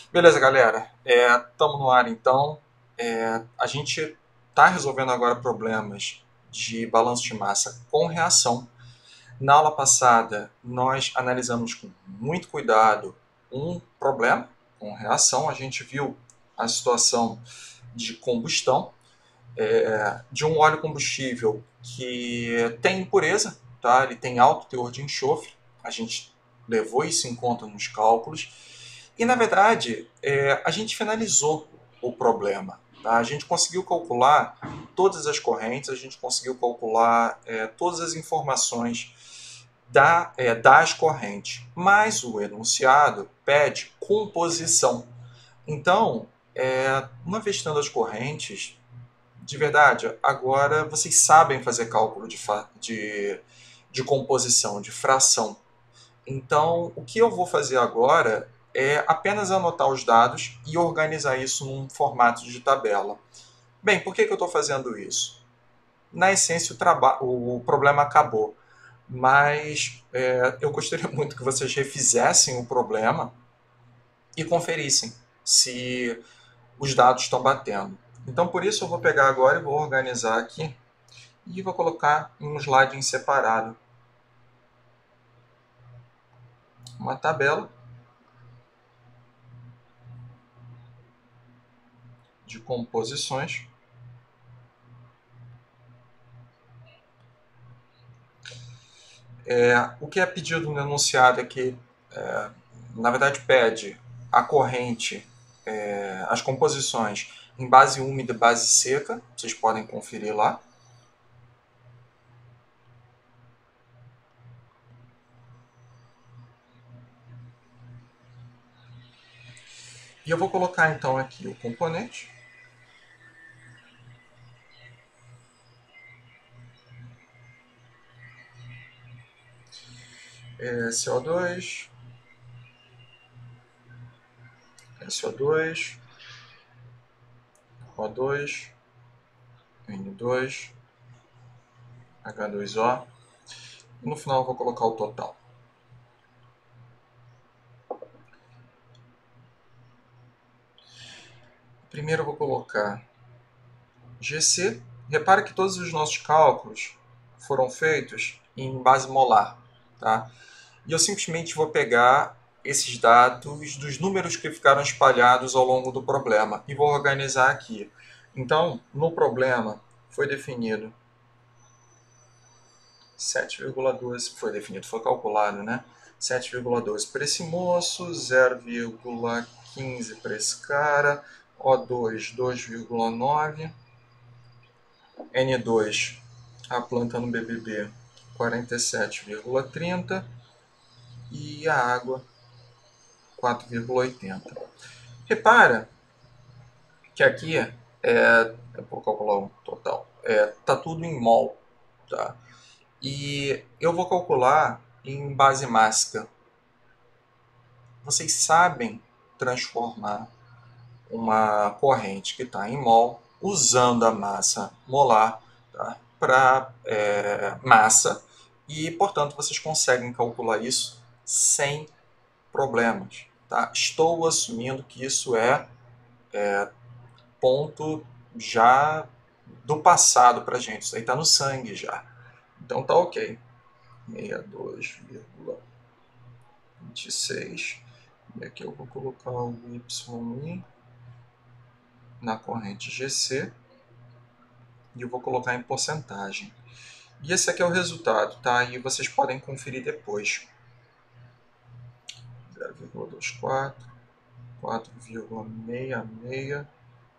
Beleza, galera. Estamos no ar então. A gente está resolvendo agora problemas de balanço de massa com reação. Na aula passada, nós analisamos com muito cuidado um problema com reação. A gente viu a situação de combustão de um óleo combustível que tem impureza, tá? Ele tem alto teor de enxofre. A gente levou isso em conta nos cálculos. E, na verdade, a gente finalizou o problema. Tá? A gente conseguiu calcular todas as correntes, a gente conseguiu calcular todas as informações das correntes, mas o enunciado pede composição. Então, uma vez tendo as correntes, de verdade, agora vocês sabem fazer cálculo de composição, de fração. Então, o que eu vou fazer agora é apenas anotar os dados e organizar isso num formato de tabela. Bem, por que eu estou fazendo isso? Na essência, o problema acabou, mas eu gostaria muito que vocês refizessem o problema e conferissem se os dados estão batendo. Então, por isso, eu vou pegar agora e vou organizar aqui e vou colocar em um slide em separado uma tabela de composições. O que é pedido no enunciado é que, na verdade, pede a corrente, as composições em base úmida e base seca, vocês podem conferir lá. E eu vou colocar então aqui o componente, CO2, SO2, O2, N2, H2O. E no final eu vou colocar o total. Primeiro eu vou colocar GC. Repare que todos os nossos cálculos foram feitos em base molar. Tá? E eu simplesmente vou pegar esses dados dos números que ficaram espalhados ao longo do problema e vou organizar aqui. Então, no problema foi definido 7,12, foi calculado, né? 7,12 para esse moço, 0,15 para esse cara, O2 2,9, N2, a planta no BBB 47,30 e a água 4,80. Repara que aqui eu vou calcular o total, tá tudo em mol, tá? E eu vou calcular em base mássica. Vocês sabem transformar uma corrente que está em mol usando a massa molar, tá, para massa e, portanto, vocês conseguem calcular isso sem problemas. Tá? Estou assumindo que isso ponto já do passado para a gente, isso aí está no sangue já. Então tá ok. 62,26. E aqui eu vou colocar o YI na corrente GC e eu vou colocar em porcentagem. E esse aqui é o resultado, tá? E vocês podem conferir depois. 0,24, 4,66,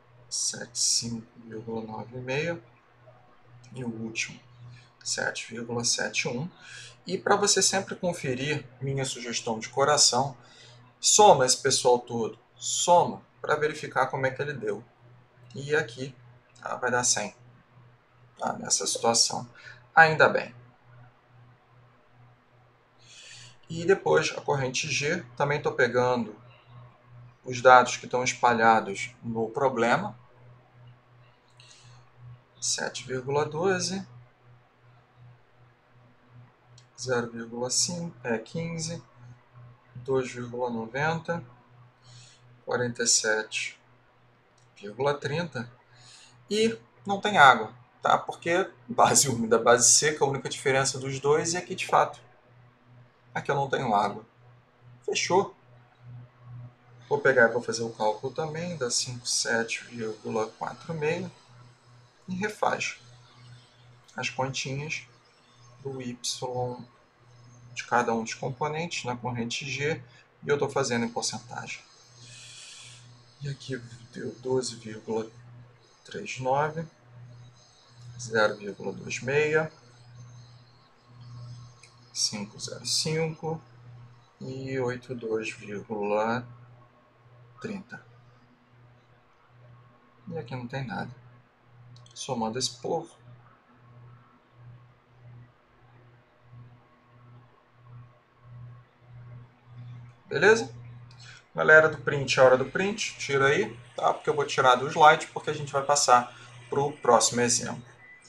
75,96 e o último 7,71. E para você sempre conferir, minha sugestão de coração, soma esse pessoal todo, soma para verificar como é que ele deu. E aqui vai dar 100, tá? Nessa situação. Ainda bem. E depois a corrente G, também estou pegando os dados que estão espalhados no problema. 7,12, 0,15, 2,90, 47,30 e não tem água, tá? Porque base úmida, base seca, a única diferença dos dois é que, de fato, aqui eu não tenho água. Fechou. Vou pegar e vou fazer o cálculo também, dá 57,46 e refaz as continhas do y de cada um dos componentes na corrente G e eu estou fazendo em porcentagem. E aqui deu 12,39, 0,26, 505 e 82,30. E aqui não tem nada. Somando esse povo, beleza? Galera do print, a hora do print, tira aí, tá? Porque eu vou tirar do slide, porque a gente vai passar para o próximo exemplo.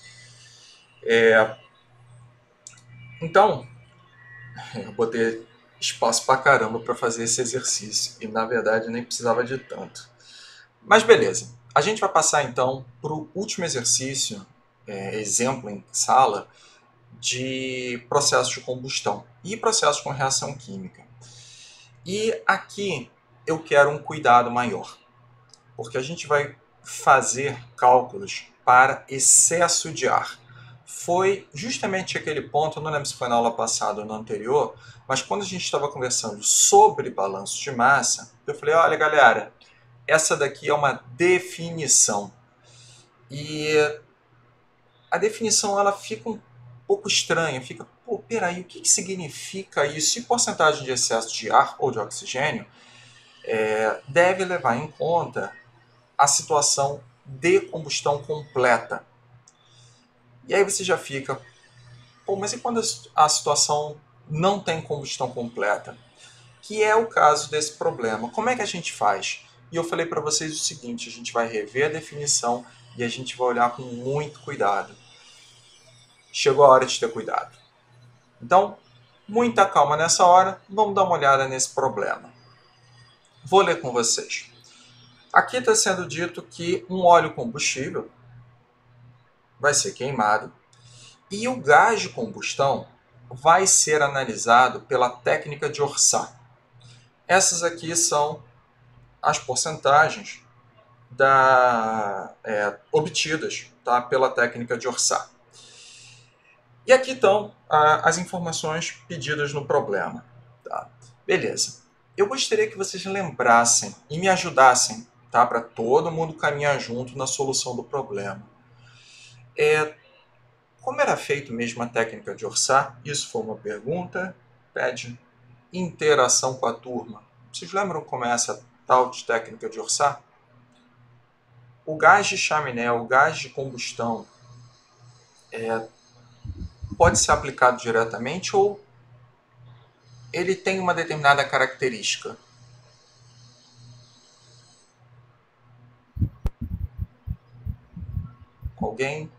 Então, eu botei espaço pra caramba para fazer esse exercício, e na verdade nem precisava de tanto. Mas beleza, a gente vai passar então para o último exercício, exemplo em sala, de processos de combustão e processos com reação química. E aqui eu quero um cuidado maior, porque a gente vai fazer cálculos para excesso de ar. Foi justamente aquele ponto, eu não lembro se foi na aula passada ou na anterior, mas quando a gente estava conversando sobre balanço de massa, eu falei, olha galera, essa daqui é uma definição. E a definição ela fica um pouco estranha, fica, pô, peraí, o que significa isso? E porcentagem de excesso de ar ou de oxigênio deve levar em conta a situação de combustão completa. E aí você já fica, pô, mas e quando a situação não tem combustão completa? Que é o caso desse problema. Como é que a gente faz? E eu falei para vocês o seguinte, a gente vai rever a definição e a gente vai olhar com muito cuidado. Chegou a hora de ter cuidado. Então, muita calma nessa hora, vamos dar uma olhada nesse problema. Vou ler com vocês. Aqui está sendo dito que um óleo combustível vai ser queimado e o gás de combustão vai ser analisado pela técnica de Orçat. Essas aqui são as porcentagens obtidas, tá, pela técnica de Orçat. E aqui estão as informações pedidas no problema. Tá? Beleza. Eu gostaria que vocês lembrassem e me ajudassem, tá, para todo mundo caminhar junto na solução do problema. Como era feito mesmo a técnica de Orçat? Isso foi uma pergunta. Pede interação com a turma. Vocês lembram como é essa tal de técnica de Orçat? O gás de chaminé, o gás de combustão, pode ser aplicado diretamente ou ele tem uma determinada característica? Alguém?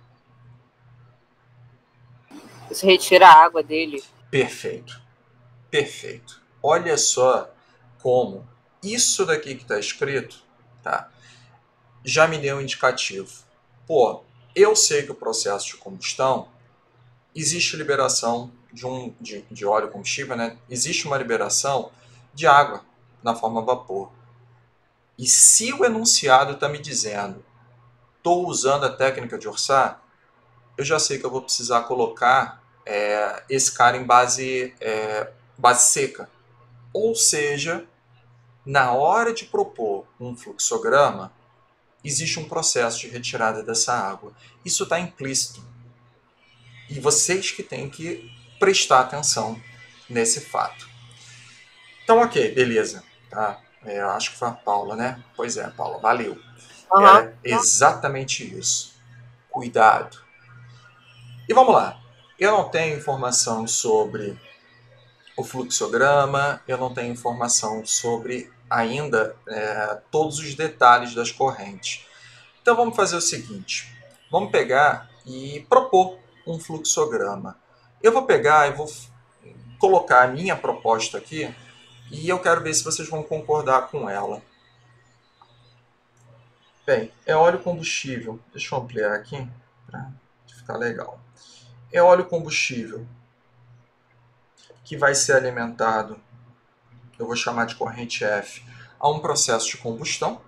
Você retira a água dele. Perfeito. Perfeito. Olha só como isso daqui que está escrito, tá, já me deu um indicativo. Pô, eu sei que o processo de combustão existe liberação de óleo combustível, né? Existe uma liberação de água na forma vapor. E se o enunciado está me dizendo estou usando a técnica de Orçat, eu já sei que eu vou precisar colocar esse cara em base seca. Ou seja, na hora de propor um fluxograma, existe um processo de retirada dessa água. Isso está implícito. E vocês que têm que prestar atenção nesse fato. Então, ok, beleza. Tá? Eu acho que foi a Paula, né? Pois é, Paula, valeu. Uhum. É exatamente isso. Cuidado. E vamos lá. Eu não tenho informação sobre o fluxograma, eu não tenho informação sobre ainda todos os detalhes das correntes. Então vamos fazer o seguinte, vamos pegar e propor um fluxograma. Eu vou pegar e vou colocar a minha proposta aqui e eu quero ver se vocês vão concordar com ela. Bem, é óleo combustível. Deixa eu ampliar aqui para ficar legal. É óleo combustível que vai ser alimentado, eu vou chamar de corrente F, a um processo de combustão,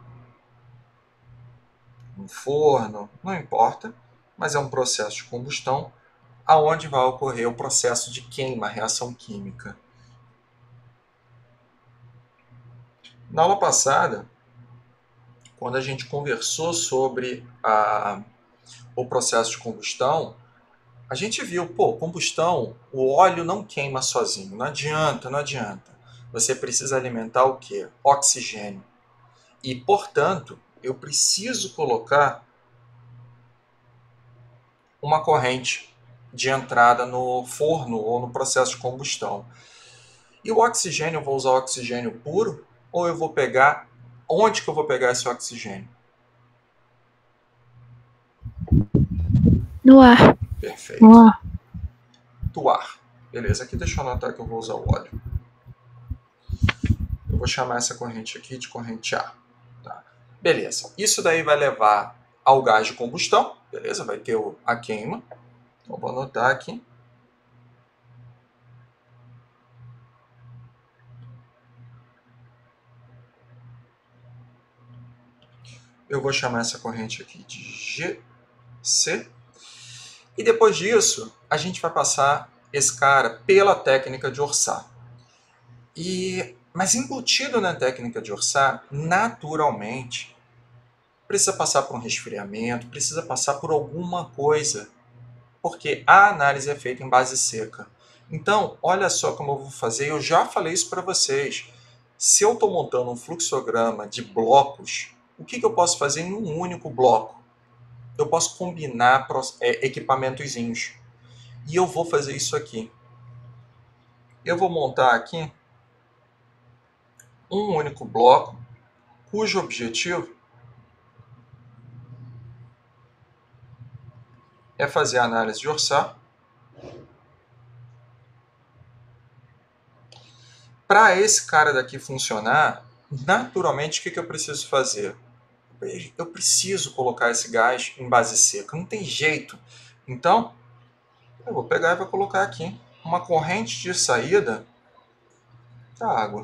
um forno, não importa, mas é um processo de combustão aonde vai ocorrer o processo de queima, reação química. Na aula passada, quando a gente conversou sobre o processo de combustão, a gente viu, combustão, o óleo não queima sozinho, não adianta, não adianta. Você precisa alimentar o quê? Oxigênio. E, portanto, eu preciso colocar uma corrente de entrada no forno ou no processo de combustão. E o oxigênio, eu vou usar oxigênio puro ou eu vou pegar... Onde que eu vou pegar esse oxigênio? No ar. Perfeito. No ar. Do ar. Beleza, aqui deixa eu anotar que eu vou usar o óleo. Eu vou chamar essa corrente aqui de corrente A. Tá? Beleza. Isso daí vai levar ao gás de combustão. Beleza? Vai ter a queima. Então, vou anotar aqui. Eu vou chamar essa corrente aqui de GC. E depois disso, a gente vai passar esse cara pela técnica de Orçat. Mas embutido na técnica de Orçat, naturalmente, precisa passar por um resfriamento, precisa passar por alguma coisa, porque a análise é feita em base seca. Então, olha só como eu vou fazer, eu já falei isso para vocês. Se eu estou montando um fluxograma de blocos, o que eu posso fazer em um único bloco? Eu posso combinar equipamentozinhos. E eu vou fazer isso aqui. Eu vou montar aqui um único bloco, cujo objetivo é fazer a análise de Orçat. Para esse cara daqui funcionar, naturalmente, o que eu preciso fazer? Eu preciso colocar esse gás em base seca, não tem jeito. Então, eu vou pegar e vou colocar aqui uma corrente de saída da água,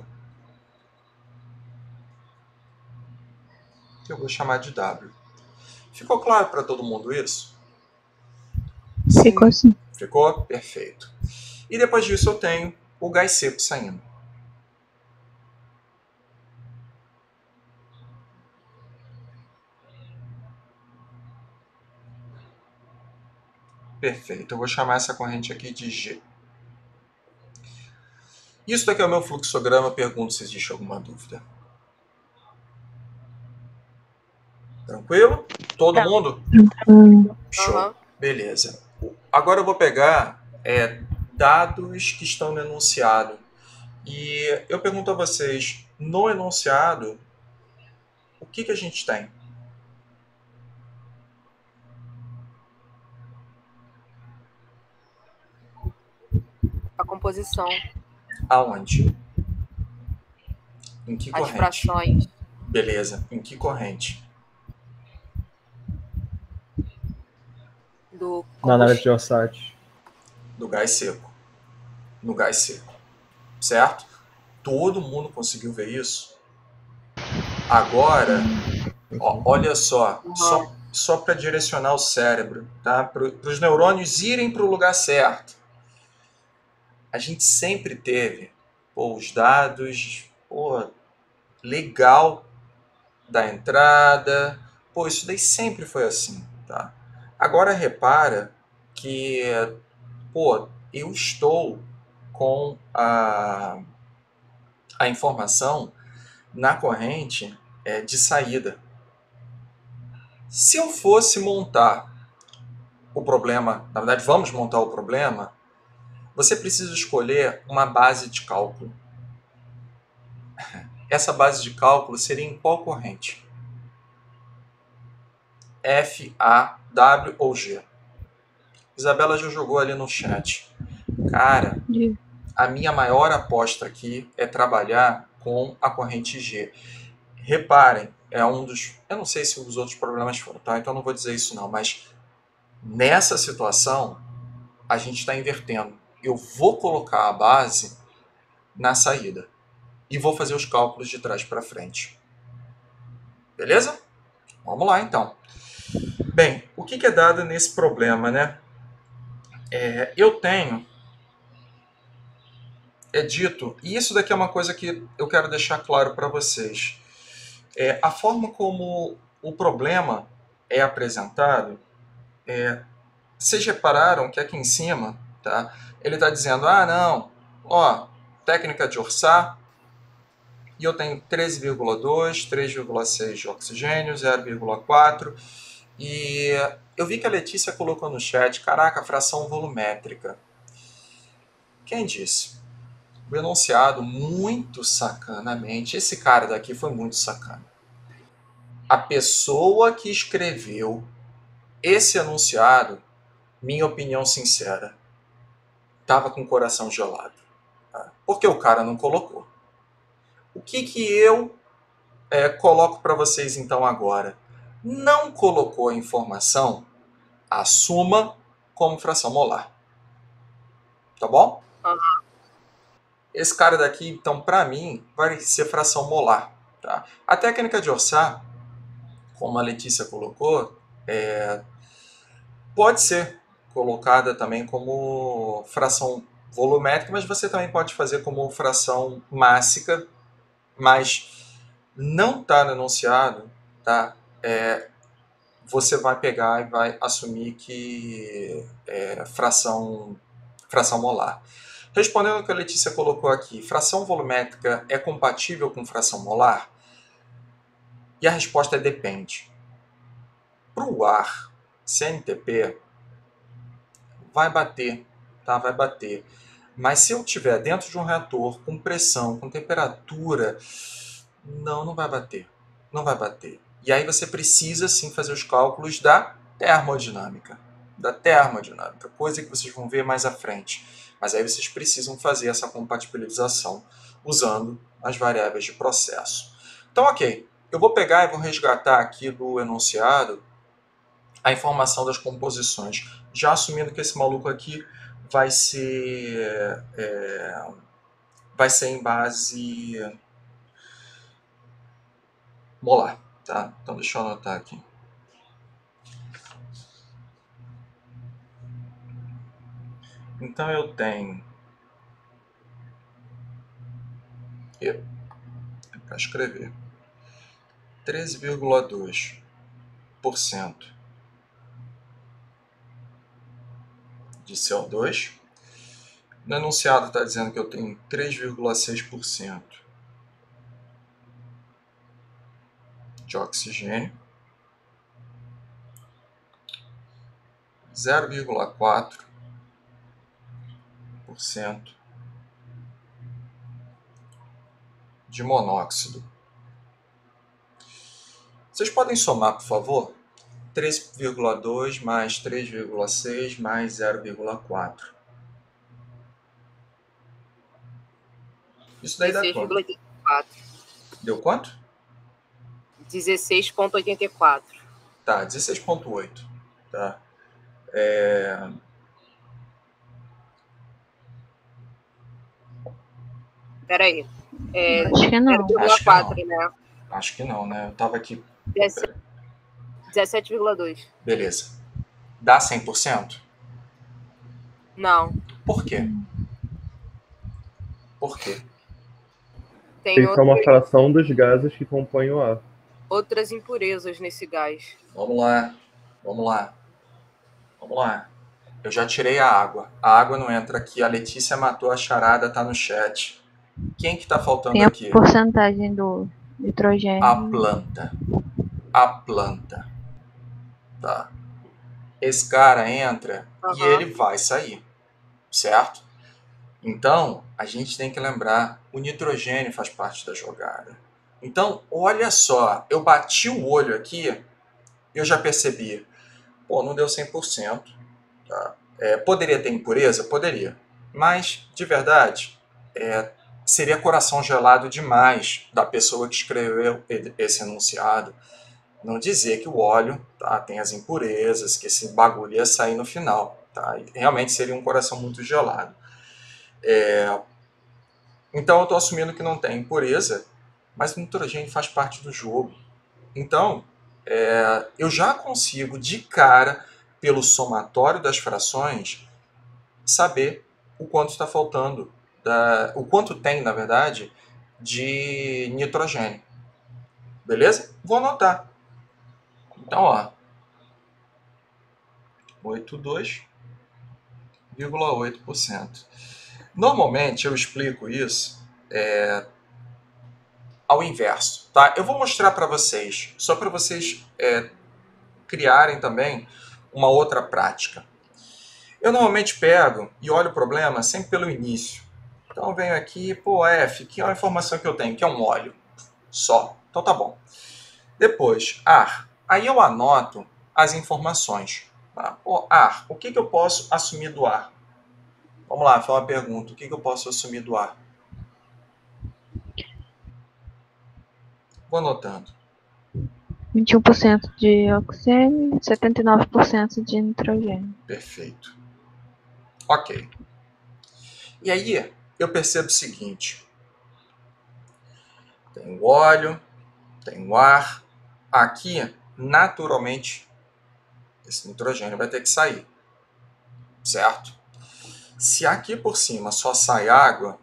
que eu vou chamar de W. Ficou claro para todo mundo isso? Ficou sim. Ficou? Perfeito. E depois disso eu tenho o gás seco saindo. Perfeito. Eu vou chamar essa corrente aqui de G. Isso daqui é o meu fluxograma. Pergunto se existe alguma dúvida. Tranquilo? Todo mundo? Show. Beleza. Agora eu vou pegar dados que estão no enunciado. E eu pergunto a vocês, no enunciado, o que a gente tem? A composição. Aonde? Em que As corrente? frações. Beleza. Em que corrente? Na análise de Orçat. Do gás seco. No gás seco. Certo? Todo mundo conseguiu ver isso? Agora, olha só. Só para direcionar o cérebro, tá? Para os neurônios irem para o lugar certo. A gente sempre teve os dados legal da entrada. Isso daí sempre foi assim, tá? Agora repara que eu estou com a informação na corrente de saída. Se eu fosse montar o problema, na verdade vamos montar o problema, você precisa escolher uma base de cálculo. Essa base de cálculo seria em qual corrente? F, A, W ou G? Isabela já jogou ali no chat. Cara, a minha maior aposta aqui é trabalhar com a corrente G. Reparem, é um dos... Eu não sei se os outros problemas foram, tá? Então eu não vou dizer isso não, mas nessa situação a gente está invertendo. Eu vou colocar a base na saída e vou fazer os cálculos de trás para frente. Beleza? Vamos lá então. Bem, o que é dado nesse problema, né? Eu tenho... É dito, e isso daqui é uma coisa que eu quero deixar claro para vocês. A forma como o problema é apresentado, vocês repararam que aqui em cima, tá, ele está dizendo, ah não, ó, técnica de orçar, e eu tenho 13,2, 3,6 de oxigênio, 0,4, e eu vi que a Letícia colocou no chat, caraca, fração volumétrica. Quem disse? O enunciado, muito sacanamente, esse cara daqui foi muito sacana. A pessoa que escreveu esse enunciado, minha opinião sincera, estava com o coração gelado. Tá? Porque o cara não colocou. O que eu coloco para vocês então agora? Não colocou a informação, assuma como fração molar. Tá bom? Uhum. Esse cara daqui, então, para mim, vai ser fração molar. Tá? A técnica de orçar, como a Letícia colocou, pode ser colocada também como fração volumétrica, mas você também pode fazer como fração mássica, mas não está no enunciado, tá? Você vai pegar e vai assumir que é fração molar. Respondendo ao que a Letícia colocou aqui, fração volumétrica é compatível com fração molar? E a resposta é depende. Para o ar, CNTP, vai bater, tá? Vai bater. Mas se eu estiver dentro de um reator com pressão, com temperatura, não vai bater. Não vai bater. E aí você precisa sim fazer os cálculos da termodinâmica. Da termodinâmica, coisa que vocês vão ver mais à frente. Mas aí vocês precisam fazer essa compatibilização usando as variáveis de processo. Então, ok. Eu vou pegar e vou resgatar aqui do enunciado a informação das composições, já assumindo que esse maluco aqui vai ser em base molar, tá? Então deixa eu anotar aqui. Então eu tenho para escrever 13,2% de CO2. No enunciado está dizendo que eu tenho 3,6% de oxigênio, 0,4% de monóxido. Vocês podem somar, por favor? 3,2 mais 3,6 mais 0,4. Isso daí dá quanto? 16,84. Deu quanto? 16,84. Tá, 16,8. Tá. Peraí. Acho que não. 0,4, né? Acho que não, né? Eu tava aqui... 17,2. Beleza. Dá 100%? Não. Por quê? Por quê? Tem Isso é uma fração dos gases que compõem o ar. outras impurezas nesse gás. Vamos lá. Vamos lá. Vamos lá. Eu já tirei a água. A água não entra aqui. A Letícia matou a charada, tá no chat. Quem que tá faltando Tem a aqui? porcentagem do nitrogênio. A planta. A planta. Tá. Esse cara entra e ele vai sair. Certo? Então, a gente tem que lembrar, o nitrogênio faz parte da jogada. Então, olha só, eu bati o olho aqui e eu já percebi, pô, não deu 100%. Tá? Poderia ter impureza? Poderia. Mas, de verdade, seria coração gelado demais da pessoa que escreveu esse enunciado não dizer que o óleo, tá, tem as impurezas, que esse bagulho ia sair no final. Tá? E realmente seria um coração muito gelado. Então eu estou assumindo que não tem impureza, mas o nitrogênio faz parte do jogo. Então, eu já consigo, de cara, pelo somatório das frações, saber o quanto está faltando, o quanto tem, na verdade, de nitrogênio. Beleza? Vou anotar. Então, ó, 82,8%. Normalmente eu explico isso ao inverso, tá? Eu vou mostrar para vocês, só para vocês criarem também uma outra prática. Eu normalmente pego e olho o problema sempre pelo início. Então eu venho aqui, pô, F, que é a informação que eu tenho, que é um óleo só. Então tá bom. Depois, ar. Aí eu anoto as informações. Tá? Pô, ar, o que eu posso assumir do ar? Vamos lá, foi uma pergunta. O que eu posso assumir do ar? Vou anotando. 21% de oxigênio, 79% de nitrogênio. Perfeito. Ok. E aí eu percebo o seguinte. Tem o óleo, tem o ar. Aqui, naturalmente, esse nitrogênio vai ter que sair. Certo? Se aqui por cima só sai água,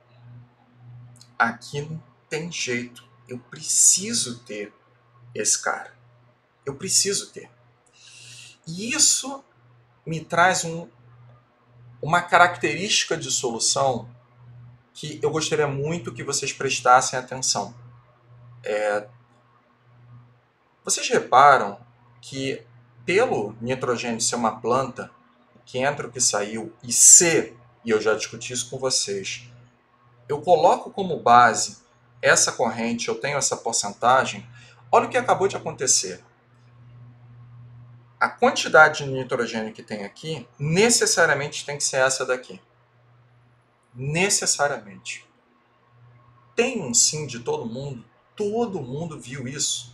aqui não tem jeito. Eu preciso ter esse cara. Eu preciso ter. E isso me traz uma característica de solução que eu gostaria muito que vocês prestassem atenção. Vocês reparam que pelo nitrogênio ser uma planta, que entra o que saiu, e C, e eu já discuti isso com vocês, eu coloco como base essa corrente, eu tenho essa porcentagem, olha o que acabou de acontecer. A quantidade de nitrogênio que tem aqui, necessariamente tem que ser essa daqui. Necessariamente. Tem um sim de todo mundo viu isso.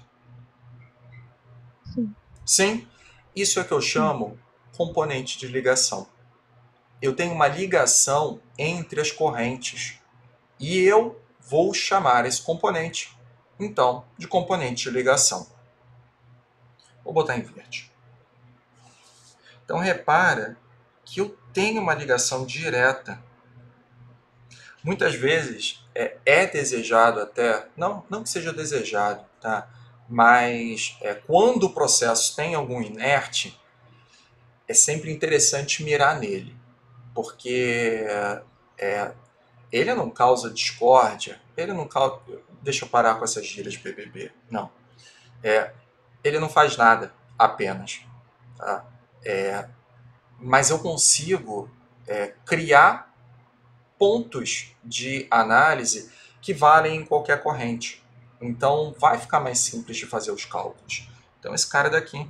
Sim. Sim? Isso é que eu chamo componente de ligação. Eu tenho uma ligação entre as correntes. E eu vou chamar esse componente, então, de componente de ligação. Vou botar em verde. Então, repara que eu tenho uma ligação direta. Muitas vezes é desejado até, não que seja desejado, tá? Mas quando o processo tem algum inerte, é sempre interessante mirar nele, porque ele não causa discórdia, ele não causa... Deixa eu parar com essas gírias de BBB. Não. Ele não faz nada, apenas. Tá? Mas eu consigo criar pontos de análise que valem em qualquer corrente. Então, vai ficar mais simples de fazer os cálculos. Então, esse cara daqui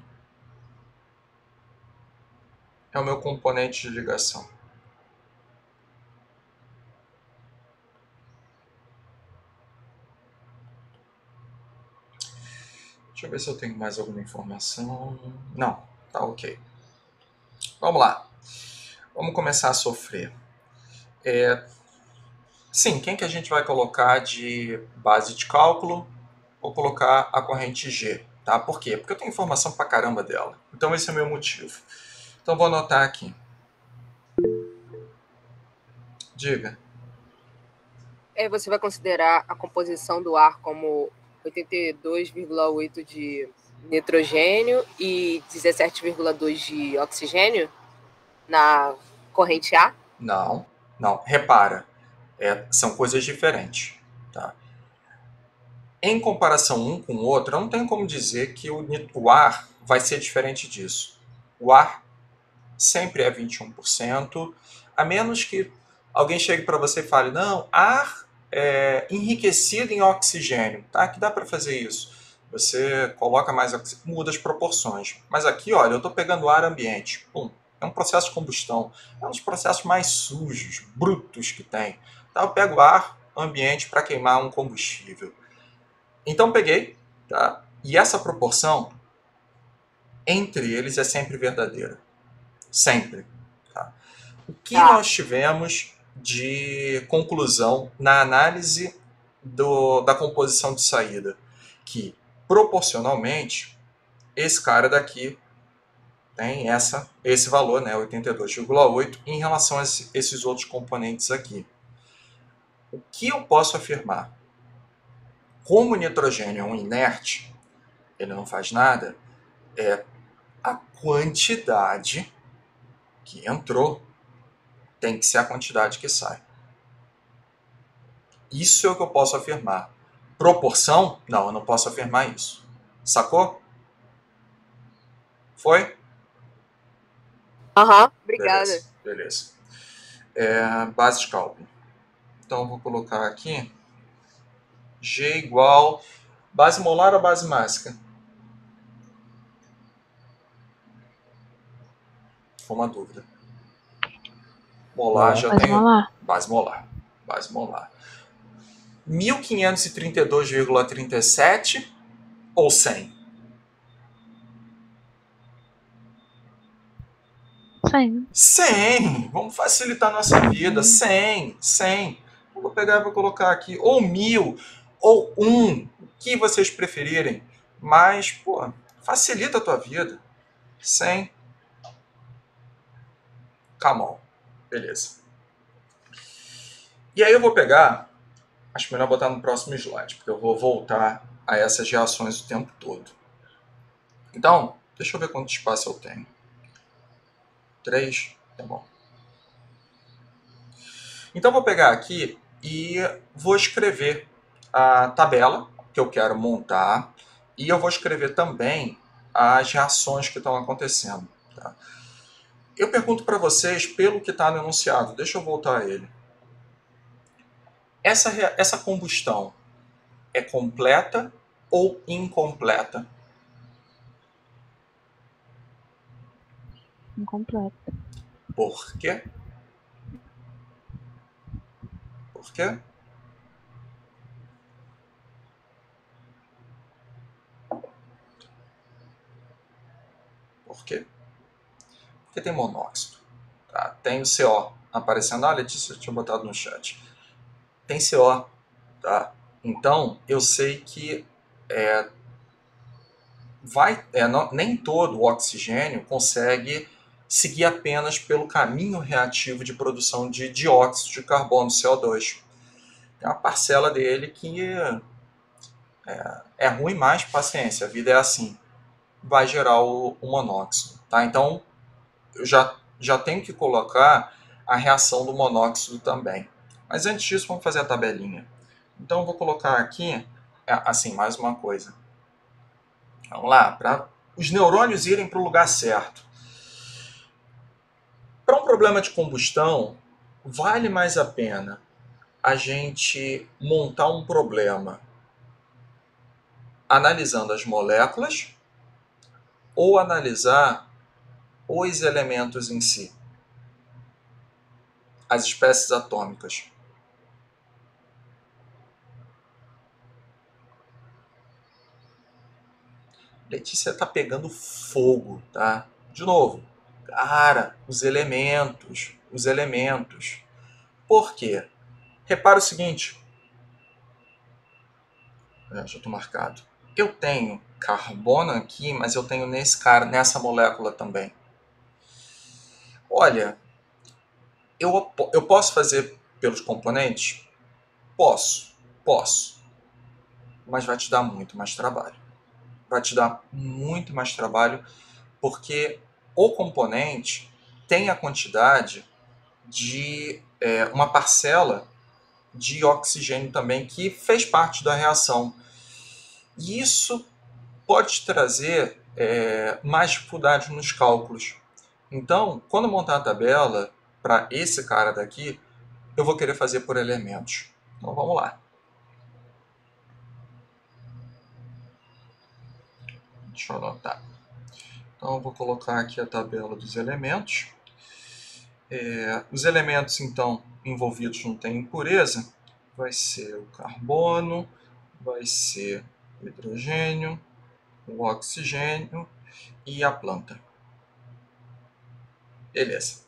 é o meu componente de ligação. Deixa eu ver se eu tenho mais alguma informação. Não, tá ok. Vamos lá. Vamos começar a sofrer. Sim, quem que a gente vai colocar de base de cálculo? Vou colocar a corrente G. Tá? Por quê? Porque eu tenho informação pra caramba dela. Então esse é o meu motivo. Então vou anotar aqui. Diga. Você vai considerar a composição do ar como 82,8 de nitrogênio e 17,2 de oxigênio na corrente A? Não. Repara, são coisas diferentes. Tá? Em comparação um com o outro, não tem como dizer que o ar vai ser diferente disso. O ar sempre é 21%, a menos que alguém chegue para você e fale, não, ar enriquecido em oxigênio, tá? Que dá para fazer isso. Você coloca mais oxigênio, muda as proporções. Mas aqui, olha, eu estou pegando ar ambiente. Pum, é um processo de combustão. É um dos processos mais sujos, brutos que tem. Tá? Eu pego ar, ambiente para queimar um combustível. Então peguei, tá? E essa proporção entre eles é sempre verdadeira. Sempre. Tá? O que nós tivemos de conclusão na análise da composição de saída? Que, proporcionalmente, esse cara daqui tem esse valor, né, 82,8, em relação a esses outros componentes aqui. O que eu posso afirmar? Como o nitrogênio é um inerte, ele não faz nada, a quantidade que entrou tem que ser a quantidade que sai. Isso é o que eu posso afirmar. Proporção? Não, eu não posso afirmar isso. Sacou? Foi? Aham, obrigada. Beleza. Base de cálculo. Então eu vou colocar aqui G igual base molar ou base mássica? Foi uma dúvida. Molar já tem. Base molar. Base molar. 1532,37 ou 100? 100. 100! Vamos facilitar a nossa vida. 100, 100. Eu vou pegar e vou colocar aqui ou 1000 ou 1, o que vocês preferirem. Mas, pô, facilita a tua vida. 100. Come on. Beleza. E aí eu vou pegar, acho melhor botar no próximo slide, porque eu vou voltar a essas reações o tempo todo. Então, deixa eu ver quanto espaço eu tenho. 3, tá bom. Então, vou pegar aqui e vou escrever a tabela que eu quero montar e eu vou escrever também as reações que estão acontecendo. Tá? Eu pergunto para vocês pelo que está no enunciado. Deixa eu voltar a ele. Essa combustão é completa ou incompleta? Incompleta. Por quê? Por quê? Por quê? Porque tem monóxido. Tá? Tem o CO aparecendo. Ah, Letícia, eu tinha botado no chat. Tem CO. Tá? Então, eu sei que nem todo o oxigênio consegue seguir apenas pelo caminho reativo de produção de dióxido de carbono, CO2. Tem uma parcela dele que é ruim, mas paciência, a vida é assim. Vai gerar o monóxido. Tá? Então, eu já tenho que colocar a reação do monóxido também. Mas antes disso, vamos fazer a tabelinha. Então, eu vou colocar aqui, assim, mais uma coisa. Vamos lá, para os neurônios irem para o lugar certo. Para um problema de combustão, vale mais a pena a gente montar um problema analisando as moléculas ou analisar os elementos em si, as espécies atômicas. Letícia está pegando fogo, tá? De novo, cara, os elementos. Por quê? Repara o seguinte. Já estou marcado. Eu tenho carbono aqui, mas eu tenho nessa molécula também. Olha, eu posso fazer pelos componentes? Posso. Mas vai te dar muito mais trabalho. Vai te dar muito mais trabalho porque o componente tem a quantidade de uma parcela de oxigênio também que fez parte da reação. E isso pode te trazer mais dificuldade nos cálculos. Então, quando montar a tabela para esse cara daqui, eu vou querer fazer por elementos. Então, vamos lá. Deixa eu anotar. Então, eu vou colocar aqui a tabela dos elementos. Os elementos, então, envolvidos não têm impureza. vai ser o carbono, vai ser o hidrogênio, o oxigênio e a planta. Beleza.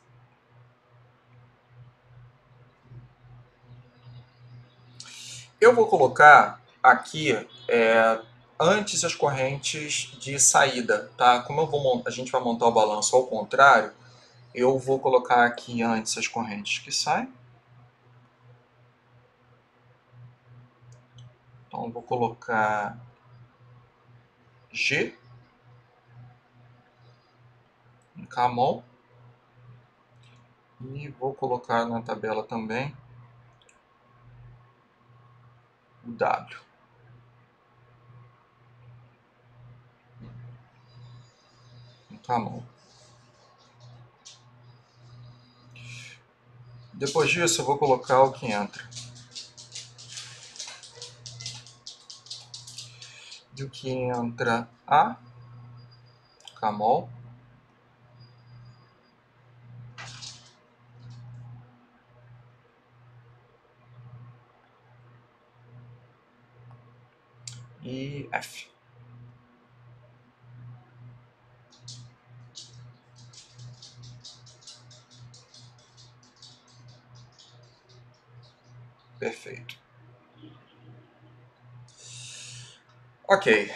Eu vou colocar aqui antes as correntes de saída, tá? Como a gente vai montar o balanço ao contrário, eu vou colocar aqui antes as correntes que saem. Então eu vou colocar G em Kmol e vou colocar na tabela também o W. Em Kmol. Depois disso eu vou colocar o que entra. E o que entra A, Kmol. E F. Perfeito. Ok.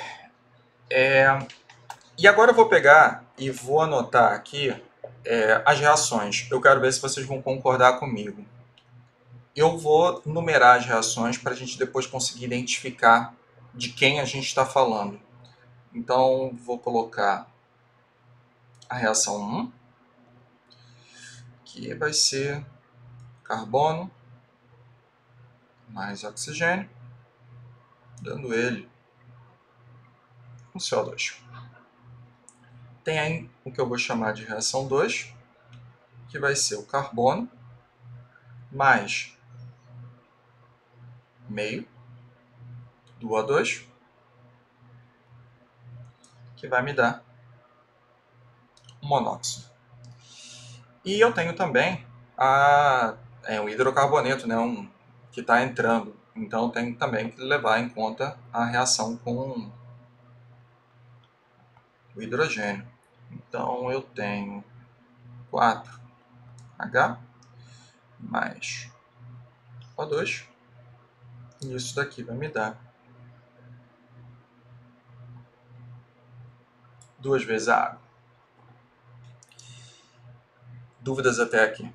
E agora eu vou pegar e vou anotar aqui as reações. Eu quero ver se vocês vão concordar comigo. Eu vou numerar as reações para a gente depois conseguir identificar de quem a gente está falando. Então, vou colocar a reação 1, que vai ser carbono mais oxigênio, dando ele um CO2. Tem aí o que eu vou chamar de reação 2, que vai ser o carbono mais meio do O2, que vai me dar um monóxido. E eu tenho também o hidrocarboneto, né, que está entrando. Então, tenho também que levar em conta a reação com o hidrogênio. Então, eu tenho 4H mais O2. E isso daqui vai me dar 2 vezes a água. Dúvidas até aqui?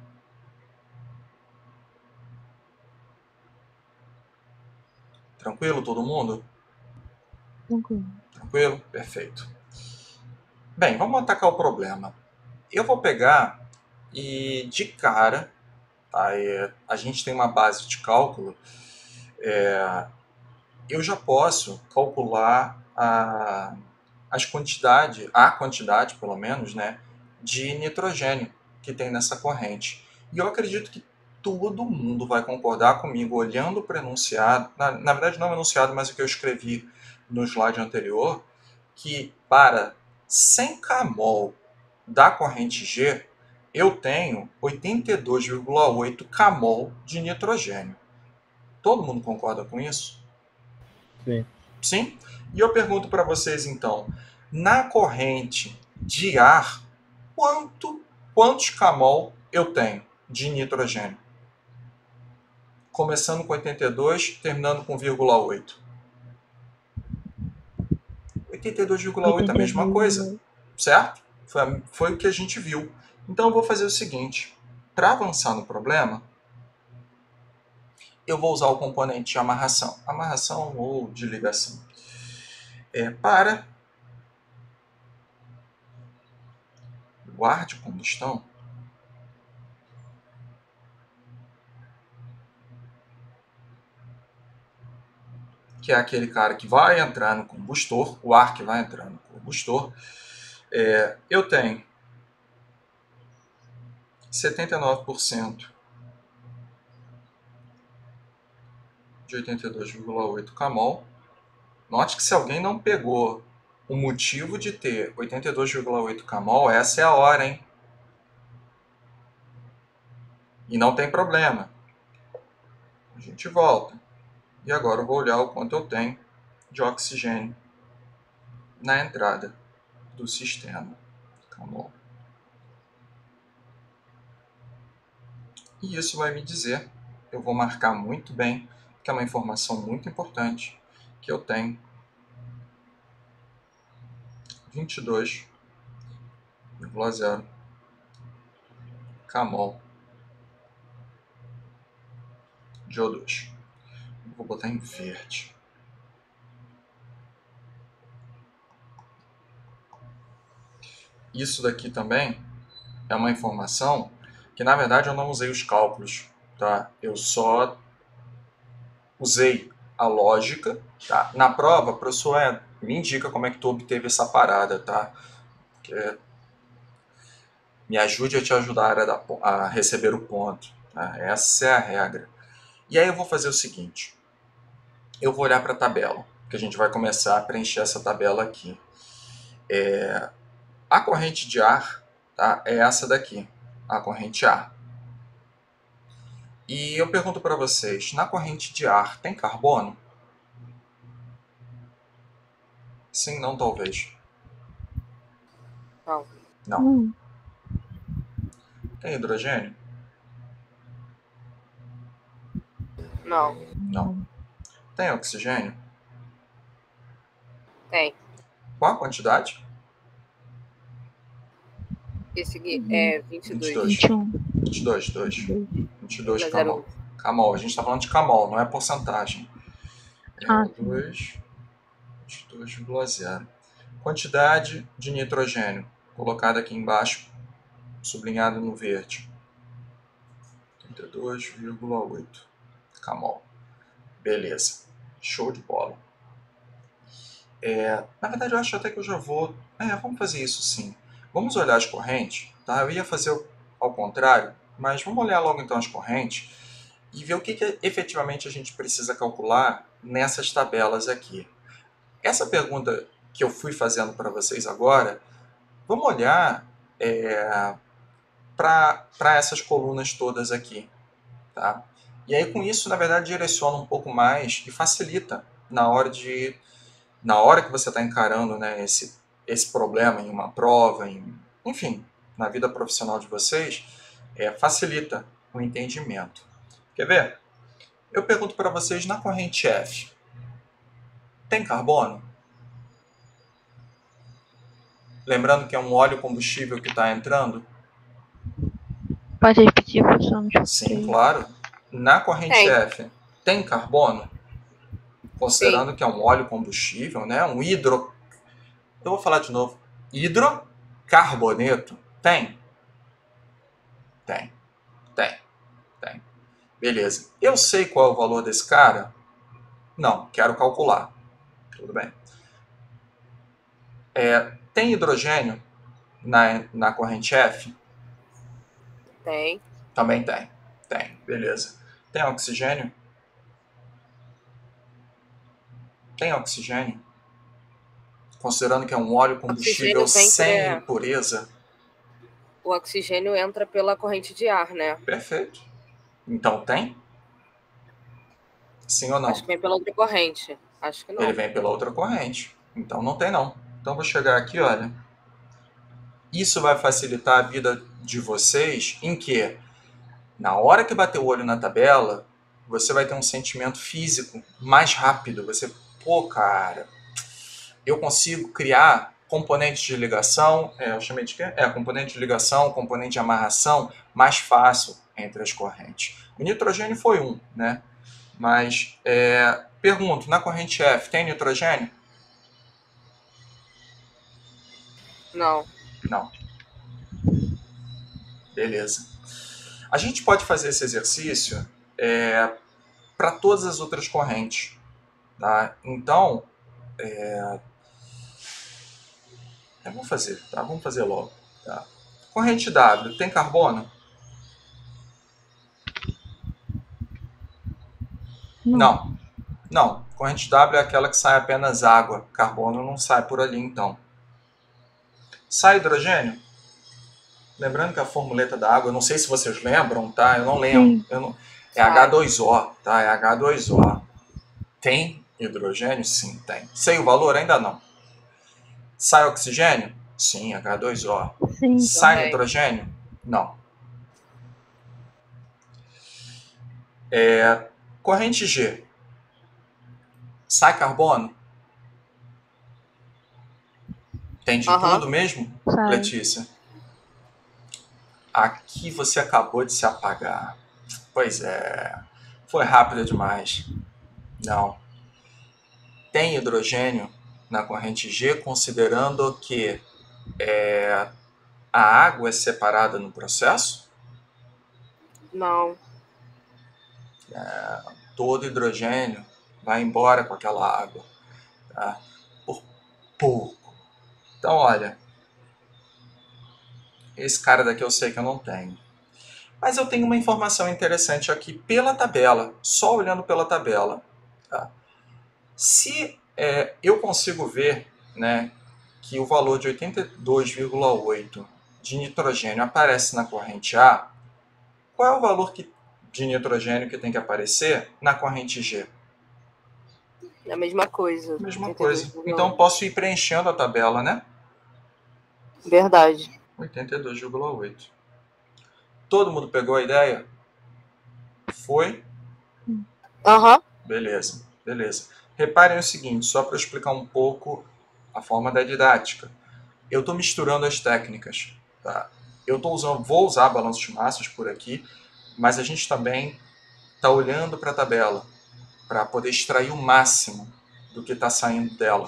Tranquilo, todo mundo? Tranquilo. Tranquilo? Perfeito. Bem, vamos atacar o problema. Eu vou pegar e, de cara, a gente tem uma base de cálculo, eu já posso calcular a quantidade, pelo menos, né, de nitrogênio que tem nessa corrente. E eu acredito que todo mundo vai concordar comigo, olhando para o enunciado, na verdade não o enunciado, mas o que eu escrevi no slide anterior, que para 100 kmol da corrente G, eu tenho 82,8 kmol de nitrogênio. Todo mundo concorda com isso? Sim. Sim? E eu pergunto para vocês então, na corrente de ar, quantos kmol eu tenho de nitrogênio? Começando com 82, terminando com 0,8. 82,8 é a mesma coisa, certo? Foi o que a gente viu. Então eu vou fazer o seguinte, para avançar no problema, eu vou usar o componente de amarração ou de ligação. Para o ar de combustão, que é aquele cara que vai entrar no combustor, o ar que vai entrar no combustor, eu tenho 79% de 82,8 kmol. Note que se alguém não pegou o motivo de ter 82,8 kmol, essa é a hora, hein? E não tem problema. A gente volta. E agora eu vou olhar o quanto eu tenho de oxigênio na entrada do sistema. Calma. E isso vai me dizer, eu vou marcar muito bem, que é uma informação muito importante, que eu tenho 22,0 camol de O2. Vou botar em verde. Isso daqui também é uma informação que, na verdade, eu não usei os cálculos, tá? Eu só usei a lógica, tá? Na prova, professor, me indica como é que tu obteve essa parada, tá? Porque me ajude a te ajudar a receber o ponto, tá? Essa é a regra. E aí eu vou fazer o seguinte, eu vou olhar para a tabela, que a gente vai começar a preencher essa tabela aqui. A corrente de ar, tá? É essa daqui, a corrente A. E eu pergunto para vocês, na corrente de ar tem carbono? Sim, não, talvez. Não. Não. Tem hidrogênio? Não. Não. Tem oxigênio? Tem. Qual a quantidade? Esse aqui é 22. 21. 22, 22 0,01. camol. Camol, a gente está falando de camol, não é porcentagem. Ah, 22,0. Quantidade de nitrogênio, colocada aqui embaixo, sublinhado no verde. 32,8 camol. Beleza. Show de bola. Na verdade, eu acho até que eu já vou... vamos fazer isso sim. Vamos olhar as correntes, tá? Eu ia fazer ao contrário, mas vamos olhar logo então as correntes e ver o que efetivamente a gente precisa calcular nessas tabelas aqui. Essa pergunta que eu fui fazendo para vocês agora, vamos olhar para essas colunas todas aqui, tá? E aí com isso, na verdade, direciona um pouco mais e facilita na hora que você está encarando, né, esse problema em uma prova, enfim, na vida profissional de vocês, facilita o entendimento. Quer ver? Eu pergunto para vocês, na corrente F, tem carbono? Lembrando que é um óleo combustível que está entrando? pode repetir, professor? Não Sim, escutei. claro. Na corrente Tem. F, tem carbono? Considerando que é um óleo combustível, né? Eu vou falar de novo. Hidrocarboneto. Tem? Tem. Beleza. Eu sei qual é o valor desse cara? Não, quero calcular. Tudo bem. Tem hidrogênio na corrente F? Tem. Também tem. Tem, beleza. Tem oxigênio? Tem oxigênio? Considerando que é um óleo combustível sem impureza? O oxigênio entra pela corrente de ar, né? Perfeito. Então tem? Sim ou não? Acho que vem pela outra corrente. Acho que não. Ele vem pela outra corrente. Então não tem não. Então vou chegar aqui, olha. Isso vai facilitar a vida de vocês em que, na hora que bater o olho na tabela, você vai ter um sentimento físico mais rápido. Você, cara, eu consigo criar componentes de ligação, eu chamei de quê? Componente de ligação, componente de amarração, mais fácil entre as correntes. O nitrogênio foi um, né? Mas, pergunto, na corrente F, tem nitrogênio? Não. Não. Beleza. A gente pode fazer esse exercício para todas as outras correntes. Tá? Então, vamos fazer, tá? Vamos fazer logo. Tá? Corrente W, tem carbono? Não. Não. Corrente W é aquela que sai apenas água. Carbono não sai por ali, então. Sai hidrogênio? Lembrando que a formuleta da água, eu não sei se vocês lembram, tá? Eu não lembro. É H2O, tá? É H2O. Tem hidrogênio? Sim, tem. Sei o valor? Ainda não. Sai oxigênio? Sim, H2O. Sim. Sai Também. nitrogênio? Não. Corrente G. Sai carbono? Tem de Aham. tudo mesmo, Sai. Letícia? Aqui você acabou de se apagar. Pois é. Foi rápido demais. Não. Tem hidrogênio na corrente G, considerando que a água é separada no processo? Não. Todo hidrogênio vai embora com aquela água, tá? Por pouco. Então, olha, esse cara daqui eu sei que eu não tenho. Mas eu tenho uma informação interessante aqui pela tabela, só olhando pela tabela. Tá? Se eu consigo ver, né, que o valor de 82,8 de nitrogênio aparece na corrente A, qual é o valor de nitrogênio que tem que aparecer na corrente G? É a mesma coisa. Mesma coisa. Então eu posso ir preenchendo a tabela, né? Verdade. 82,8. Todo mundo pegou a ideia? Foi? Aham. Beleza, beleza. Reparem o seguinte, só para explicar um pouco a forma da didática. Eu estou misturando as técnicas. Tá? Vou usar balanço de massas por aqui, mas a gente também está olhando para a tabela para poder extrair o máximo do que está saindo dela.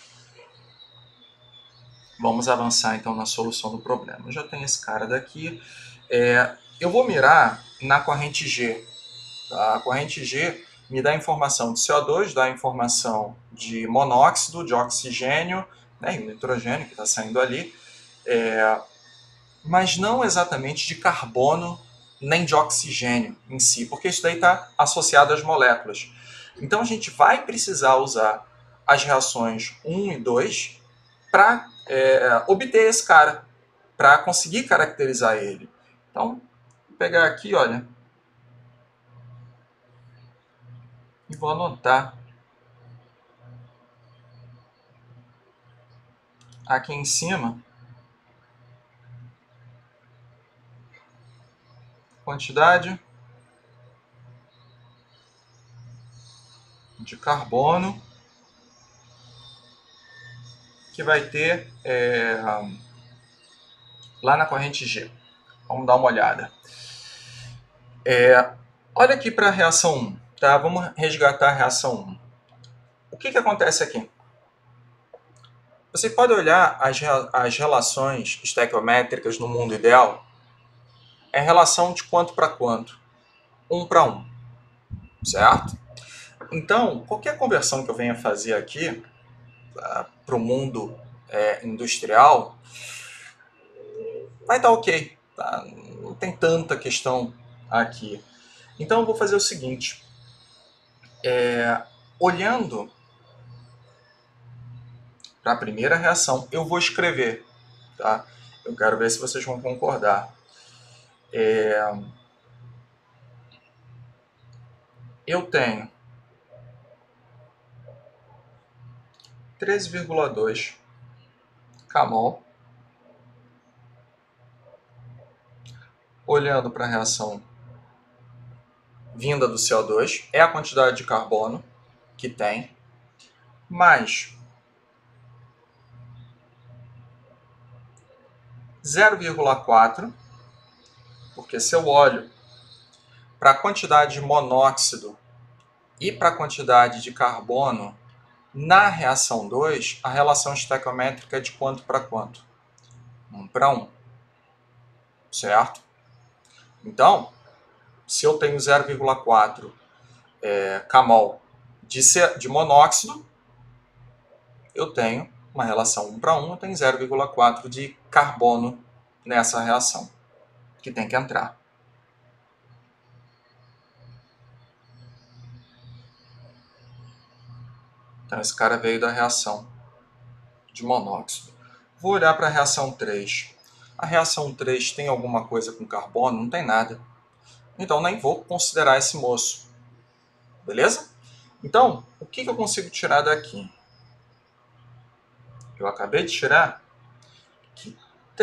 Vamos avançar então na solução do problema. Eu já tenho esse cara daqui. Eu vou mirar na corrente G. Tá? A corrente G me dá informação de CO2, dá informação de monóxido, de oxigênio, né, e o nitrogênio que está saindo ali, mas não exatamente de carbono nem de oxigênio em si, porque isso daí está associado às moléculas. Então a gente vai precisar usar as reações 1 e 2 para obter esse cara, para conseguir caracterizar ele. Então, vou pegar aqui, olha, e vou anotar aqui em cima quantidade de carbono que vai ter lá na corrente G. Vamos dar uma olhada. Olha aqui para a reação 1. Tá? Vamos resgatar a reação 1. O que acontece aqui? Você pode olhar as relações estequiométricas no mundo ideal. É relação de quanto para quanto? 1 para 1. Certo? Então, qualquer conversão que eu venha fazer aqui para o mundo industrial vai estar ok. Tá? Não tem tanta questão aqui. Então eu vou fazer o seguinte. Olhando para a primeira reação, eu vou escrever. Tá? Eu quero ver se vocês vão concordar. Eu tenho 13,2 kmol. Olhando para a reação vinda do CO2, é a quantidade de carbono que tem, mais 0,4, porque se eu olho para a quantidade de monóxido e para a quantidade de carbono na reação 2, a relação estequiométrica é de quanto para quanto? 1 para 1. Certo? Então, se eu tenho 0,4 kmol de monóxido, eu tenho uma relação 1 para 1, eu tenho 0,4 de carbono nessa reação, que tem que entrar. Então esse cara veio da reação de monóxido. Vou olhar para a reação 3. A reação 3 tem alguma coisa com carbono? Não tem nada. Então, nem vou considerar esse moço. Beleza? Então, o que eu consigo tirar daqui? Eu acabei de tirar que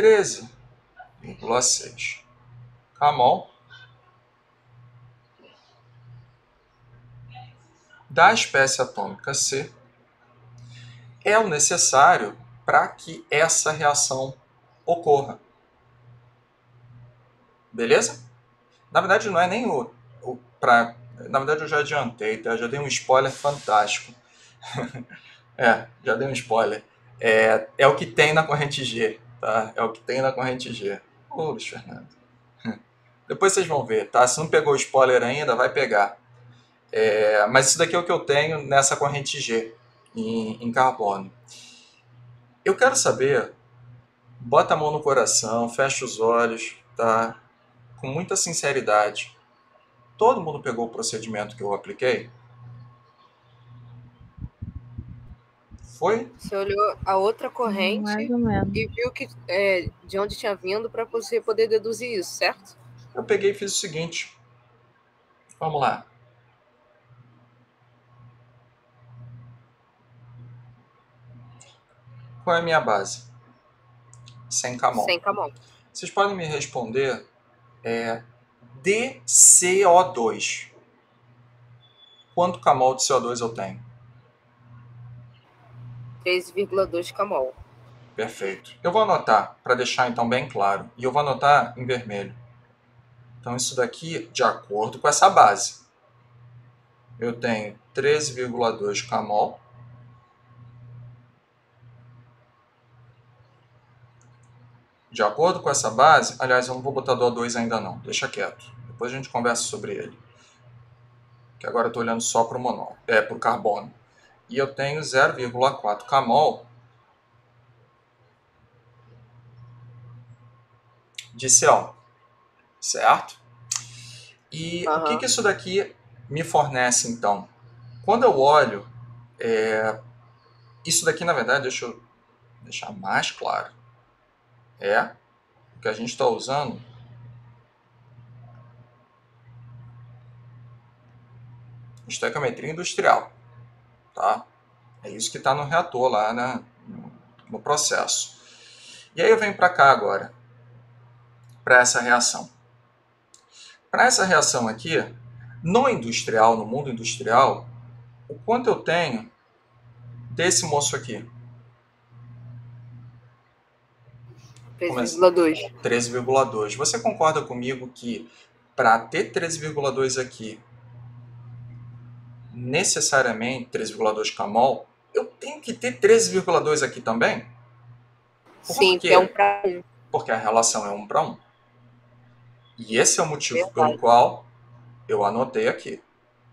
13,6 camol da espécie atômica C é o necessário para que essa reação ocorra. Beleza? Na verdade, não é nem na verdade, eu já adiantei, tá? Já dei um spoiler fantástico. Já dei um spoiler. É o que tem na corrente G, tá? É o que tem na corrente G. Ô, Luiz Fernando. Depois vocês vão ver, tá? Se não pegou o spoiler ainda, vai pegar. Mas isso daqui é o que eu tenho nessa corrente G, em carbono. Eu quero saber, bota a mão no coração, fecha os olhos, tá? Com muita sinceridade. Todo mundo pegou o procedimento que eu apliquei? Foi? Você olhou a outra corrente Mais ou menos. e viu que, de onde tinha vindo para você poder deduzir isso, certo? Eu peguei e fiz o seguinte. Vamos lá. Qual é a minha base? 100 camol. 100 camol. Vocês podem me responder DCO2. Quanto camol de CO2 eu tenho? 3,2 camol. Perfeito. Eu vou anotar, para deixar então bem claro. E eu vou anotar em vermelho. Então isso daqui, de acordo com essa base. Eu tenho 13,2 camol. De acordo com essa base, aliás, eu não vou botar do O2 ainda não, deixa quieto. Depois a gente conversa sobre ele. Que agora eu estou olhando só para o carbono. E eu tenho 0,4 camol de CO, certo? E o que isso daqui me fornece, então? Quando eu olho, isso daqui, na verdade, deixa eu deixar mais claro. O que a gente está usando estequiometria industrial, tá? É isso que está no reator lá, né, no processo. E aí eu venho para cá agora, para essa reação. Para essa reação aqui, no industrial, no mundo industrial, o quanto eu tenho desse moço aqui? 3,2. 13,2. Você concorda comigo que para ter 13,2 aqui, necessariamente 13,2 camol, eu tenho que ter 13,2 aqui também? Sim, que é 1 para 1. Porque a relação é 1 para 1. E esse é o motivo pelo qual eu anotei aqui.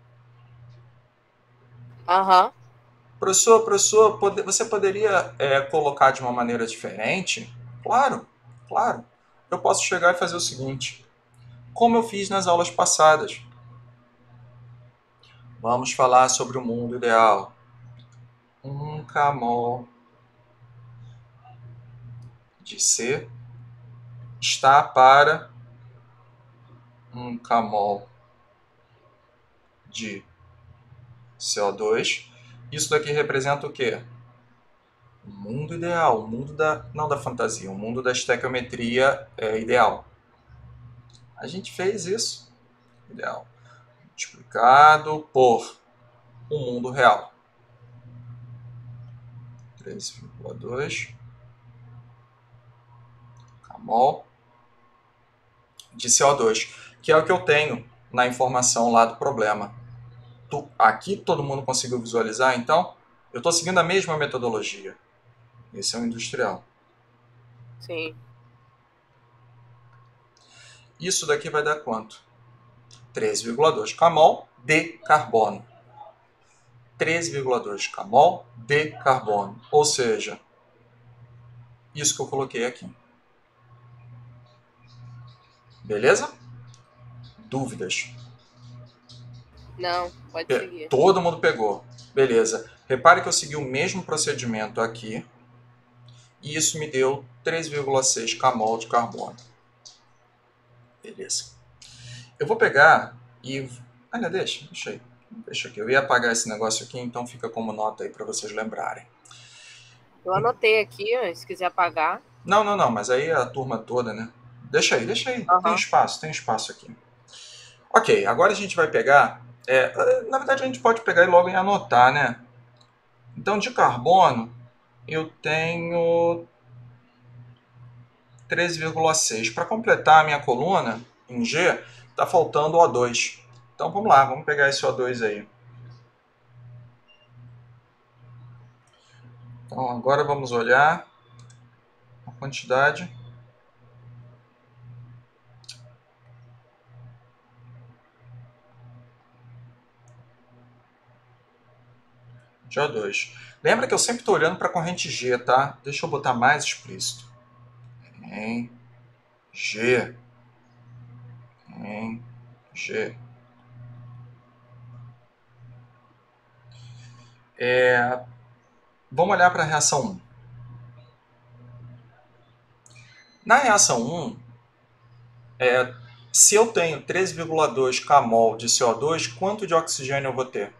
Professor, você poderia colocar de uma maneira diferente? Claro. Eu posso chegar e fazer o seguinte. Como eu fiz nas aulas passadas. Vamos falar sobre o mundo ideal. 1 camol de C está para 1 camol de CO2. Isso daqui representa o quê? O mundo ideal, o mundo não da fantasia, o mundo da estequiometria ideal. A gente fez isso, ideal, multiplicado por o mundo real. 3,2 camol de CO2, que é o que eu tenho na informação lá do problema. Aqui todo mundo conseguiu visualizar, então eu estou seguindo a mesma metodologia. Esse é o industrial. Sim. Isso daqui vai dar quanto? 3,2 camol de carbono. 3,2 camol de carbono. Ou seja, isso que eu coloquei aqui. Beleza? Dúvidas? Não, pode seguir. Todo mundo pegou. Beleza. Repare que eu segui o mesmo procedimento aqui. E isso me deu 3,6 camol de carbono. Beleza. Eu vou pegar e... Olha, deixa aí. Deixa aqui. Eu ia apagar esse negócio aqui, então fica como nota aí para vocês lembrarem. Eu anotei aqui, se quiser apagar. Não, mas aí a turma toda, né? Deixa aí. Uhum. Tem espaço aqui. Ok, agora a gente vai pegar... na verdade, a gente pode pegar e logo em anotar, né? Então, de carbono, eu tenho 13,6. Para completar a minha coluna, em G, está faltando O2. Então, vamos lá, vamos pegar esse O2 aí. Então, agora vamos olhar a quantidade. De O2. Lembra que eu sempre estou olhando para a corrente G, tá? Deixa eu botar mais explícito. Em G. Em G. Vamos olhar para a reação 1. Na reação 1, se eu tenho 13,2 kmol de CO2, quanto de oxigênio eu vou ter?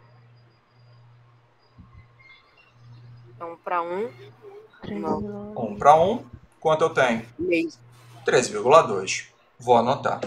Então, para 1, não. 1 para 1, quanto eu tenho? Meio. 13,2. Vou anotar.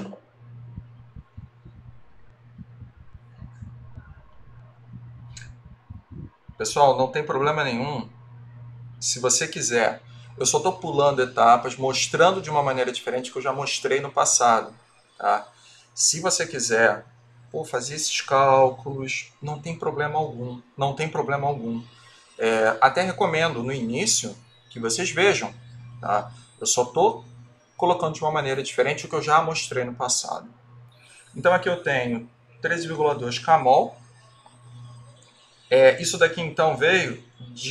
Pessoal, não tem problema nenhum. Se você quiser, eu só estou pulando etapas, mostrando de uma maneira diferente que eu já mostrei no passado. Tá? Se você quiser fazer esses cálculos, não tem problema algum. Não tem problema algum. Até recomendo no início que vocês vejam. Tá? Eu só estou colocando de uma maneira diferente o que eu já mostrei no passado. Então aqui eu tenho 13,2 kmol. Isso daqui então veio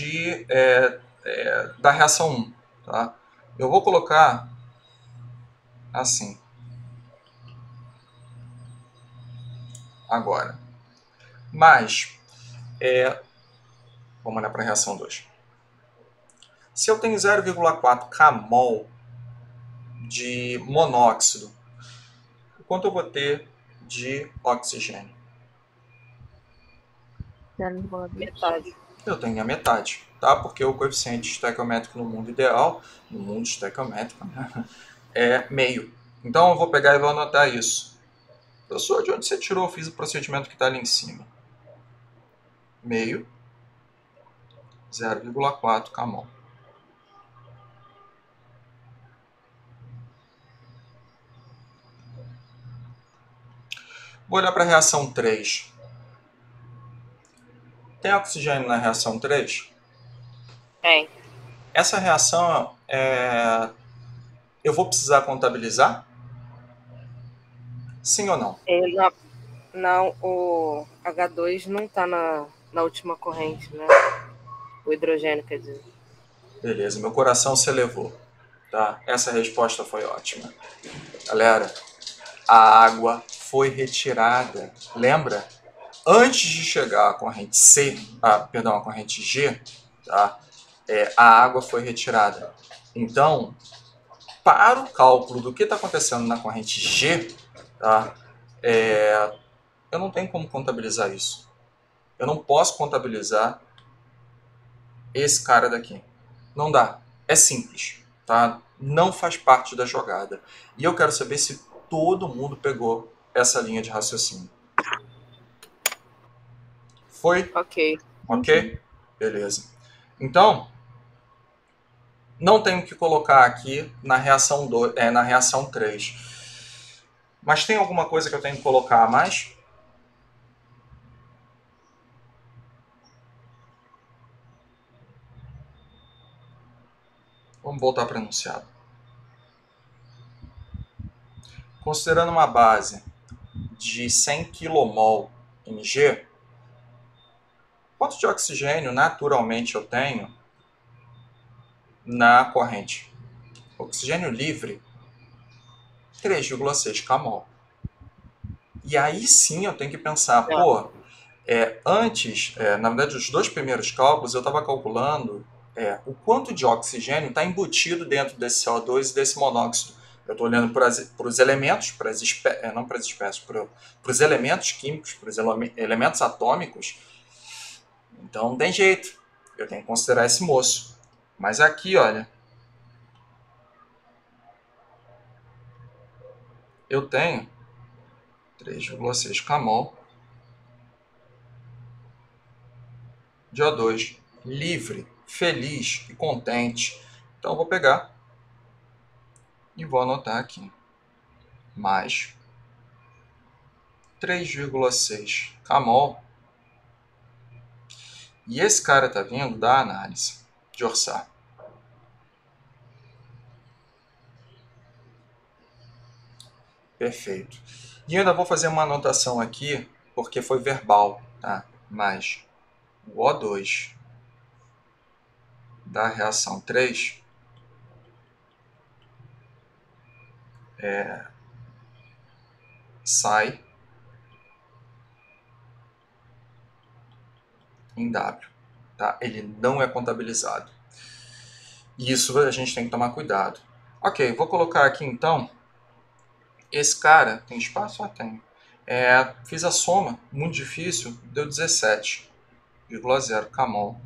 da reação 1. Tá? Eu vou colocar assim. Agora. Mas, vamos olhar para a reação 2. Se eu tenho 0,4 kmol de monóxido, quanto eu vou ter de oxigênio? Metade. Eu tenho a metade, tá? Porque o coeficiente estequiométrico no mundo ideal, no mundo estequiométrico, né, é meio. Então eu vou pegar e vou anotar isso. Professor, de onde você tirou? Eu fiz o procedimento que está ali em cima. Meio, 0,4 kmol. Vou olhar para a reação 3. Tem oxigênio na reação 3? Tem. Essa reação, eu vou precisar contabilizar? Sim ou não? Não, o H2 não está na última corrente, né? O hidrogênio, quer dizer. Beleza, meu coração se elevou. Tá? Essa resposta foi ótima. Galera, a água foi retirada. Lembra? Antes de chegar à corrente à corrente G, tá? A água foi retirada. Então, para o cálculo do que está acontecendo na corrente G, tá? Eu não tenho como contabilizar isso. Eu não posso contabilizar esse cara daqui. Não dá. É simples. Tá? Não faz parte da jogada. E eu quero saber se todo mundo pegou essa linha de raciocínio. Foi? Ok. Ok? Beleza. Então, não tenho que colocar aqui na reação 3. Mas tem alguma coisa que eu tenho que colocar a mais? Vamos voltar para o enunciado. Considerando uma base de 100 kmol em G, quanto de oxigênio naturalmente eu tenho na corrente? Oxigênio livre, 3,6 kmol. E aí sim eu tenho que pensar, antes, na verdade, os dois primeiros cálculos eu estava calculando o quanto de oxigênio está embutido dentro desse CO2 e desse monóxido. Eu estou olhando para os elementos, não para as espécies, para os elementos químicos, para os elementos atômicos. Então, não tem jeito. Eu tenho que considerar esse moço. Mas aqui, olha, eu tenho 3,6 camol de O2, livre, feliz e contente. Então, eu vou pegar e vou anotar aqui. Mais 3,6 camol. E esse cara está vindo da análise de Orsá. Perfeito. E ainda vou fazer uma anotação aqui, porque foi verbal, tá? Mas o O2 da reação 3 sai em W, tá? Ele não é contabilizado. E isso a gente tem que tomar cuidado. Ok, vou colocar aqui então. Esse cara tem espaço? Tem. Fiz a soma, muito difícil, deu 17,0 camol.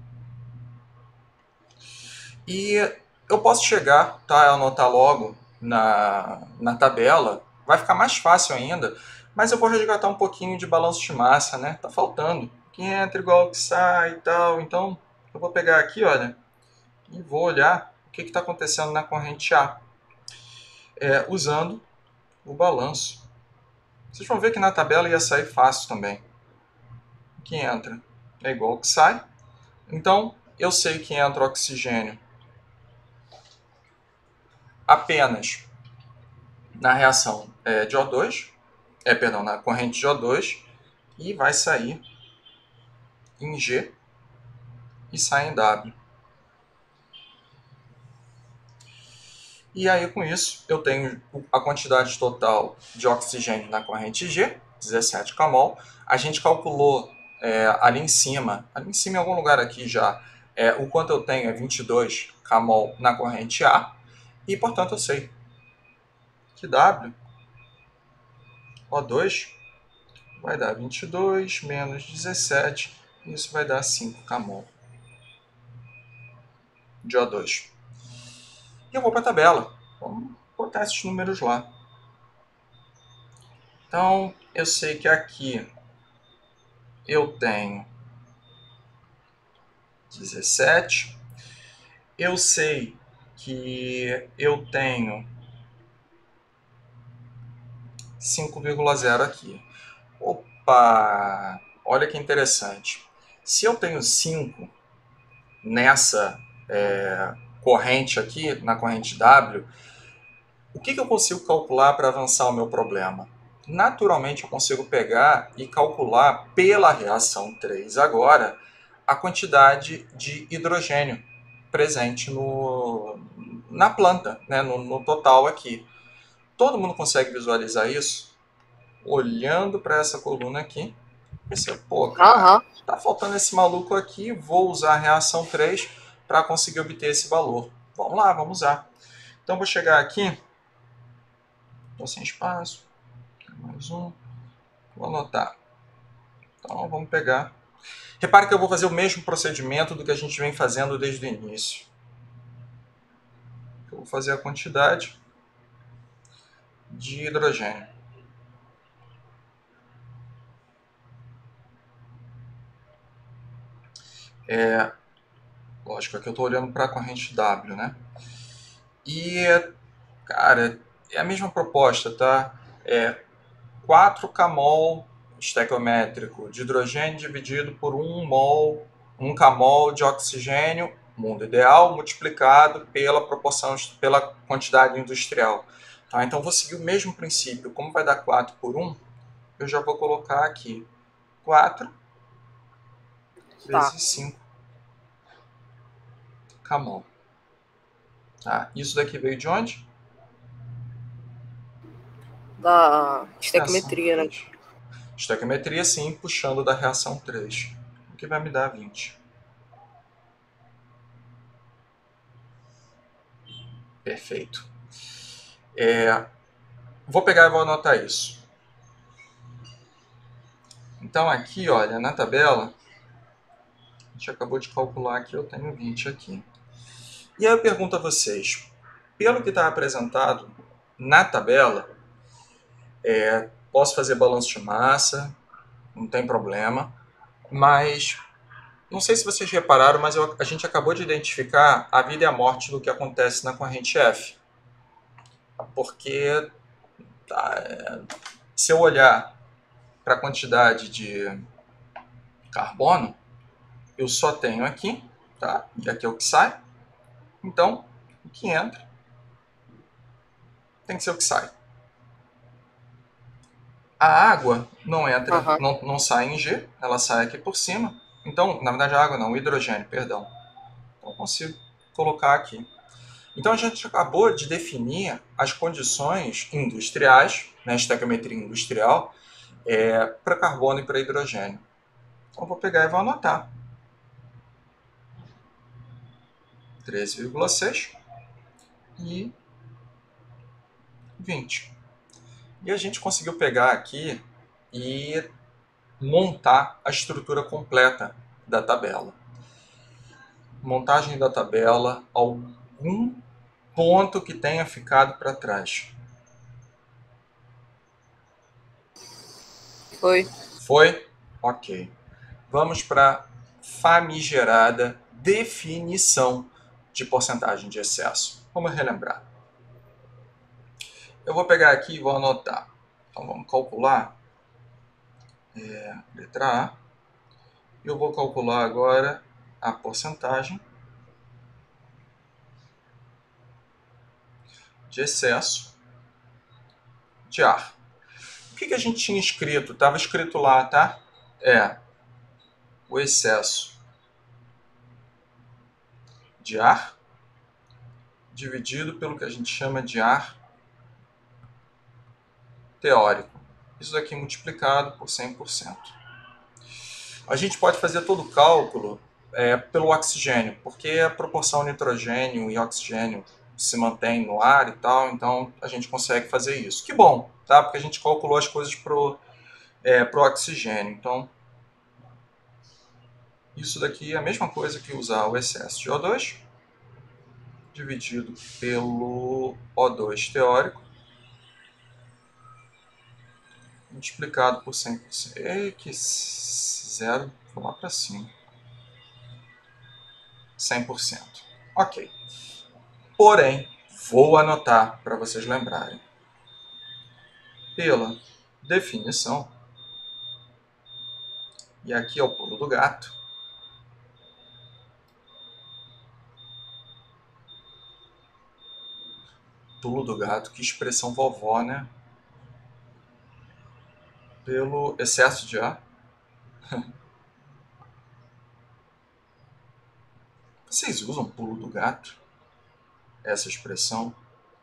E eu posso chegar, tá, anotar logo na tabela, vai ficar mais fácil ainda, mas eu vou resgatar um pouquinho de balanço de massa, né? Tá faltando. Que entra igual que sai e tal. Então, eu vou pegar aqui, olha, e vou olhar o que está acontecendo na corrente A, usando o balanço. Vocês vão ver que na tabela ia sair fácil também. O que entra é igual ao que sai. Então, eu sei que entra oxigênio apenas na reação de O2, na corrente de O2, e vai sair em G e sai em W. E aí, com isso, eu tenho a quantidade total de oxigênio na corrente G, 17 camol. A gente calculou ali em cima em algum lugar aqui já, o quanto eu tenho é 22 camol na corrente A, e, portanto, eu sei que W, O2, vai dar 22 menos 17, e isso vai dar 5 camol de O2. E eu vou para a tabela. Vamos botar esses números lá. Então, eu sei que aqui eu tenho 17. Eu sei que eu tenho 5,0 aqui. Opa! Olha que interessante. Se eu tenho 5 nessa corrente aqui, na corrente W, o que eu consigo calcular para avançar o meu problema? Naturalmente, eu consigo pegar e calcular pela reação 3 agora a quantidade de hidrogênio presente na planta, né, no total aqui. Todo mundo consegue visualizar isso? Olhando para essa coluna aqui, pensei, pô, cara, tá faltando esse maluco aqui, vou usar a reação 3 para conseguir obter esse valor. Vamos lá, vamos usar. Então, vou chegar aqui, estou sem espaço, mais um, vou anotar. Então, vamos pegar. Repare que eu vou fazer o mesmo procedimento do que a gente vem fazendo desde o início. Eu vou fazer a quantidade de hidrogênio. Lógico, aqui eu estou olhando para a corrente W, né? E, cara, é a mesma proposta, tá? 4 kmol estequiométrico de hidrogênio dividido por 1 mol, 1 kmol de oxigênio, mundo ideal, multiplicado pela proporção, pela quantidade industrial. Tá? Então, vou seguir o mesmo princípio. Como vai dar 4 por 1, eu já vou colocar aqui 4 vezes 5 kmol. Tá? Isso daqui veio de onde? Da estequiometria, né? Estequiometria, sim, puxando da reação 3, o que vai me dar 20. Perfeito. Vou pegar e vou anotar isso. Então aqui, olha, na tabela, a gente acabou de calcular aqui, eu tenho 20 aqui. E aí eu pergunto a vocês, pelo que está apresentado na tabela, posso fazer balanço de massa, não tem problema, mas não sei se vocês repararam, mas a gente acabou de identificar a vida e a morte do que acontece na corrente F. Porque se eu olhar para a quantidade de carbono, eu só tenho aqui, tá? E aqui é o que sai. Então, o que entra tem que ser o que sai. A água não entra, não sai em G, ela sai aqui por cima. Então, na verdade, a água não, o hidrogênio, perdão. Então, eu consigo colocar aqui. Então, a gente acabou de definir as condições industriais, né, estequiometria industrial, para carbono e para hidrogênio. Então, vou pegar e vou anotar. 13,6 e 20. E a gente conseguiu pegar aqui e montar a estrutura completa da tabela. Montagem da tabela, algum ponto que tenha ficado para trás. Foi. Foi? Ok. Vamos para a famigerada definição de porcentagem de excesso. Vamos relembrar. Eu vou pegar aqui e vou anotar. Então vamos calcular. Letra A. Eu vou calcular agora a porcentagem de excesso de ar. O que a gente tinha escrito? Estava escrito lá, tá? O excesso de ar dividido pelo que a gente chama de ar teórico. Isso daqui multiplicado por 100%. A gente pode fazer todo o cálculo pelo oxigênio, porque a proporção nitrogênio e oxigênio se mantém no ar e tal, então a gente consegue fazer isso. Que bom, tá? Porque a gente calculou as coisas pro oxigênio. Então, isso daqui é a mesma coisa que usar o excesso de O2 dividido pelo O2 teórico multiplicado por 100%. Ei, que zero, vou lá para cima. 100%. Ok. Porém, vou anotar para vocês lembrarem. Pela definição, e aqui é o pulo do gato, pulo do gato, que expressão vovó, né? Pelo excesso de ar. Vocês usam pulo do gato? Essa expressão?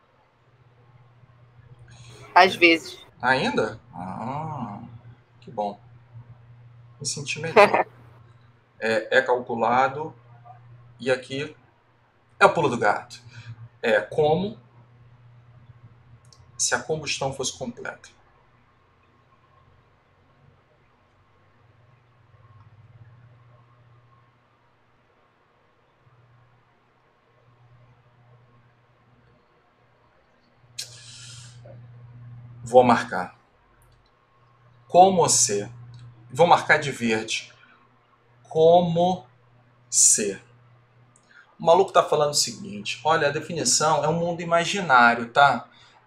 Às vezes. Ainda? Ah, que bom. Me senti melhor. É calculado e aqui é o pulo do gato. É como se a combustão fosse completa. Vou marcar. Como se. Vou marcar de verde. Como se. O maluco está falando o seguinte. Olha, a definição é um mundo imaginário, tá?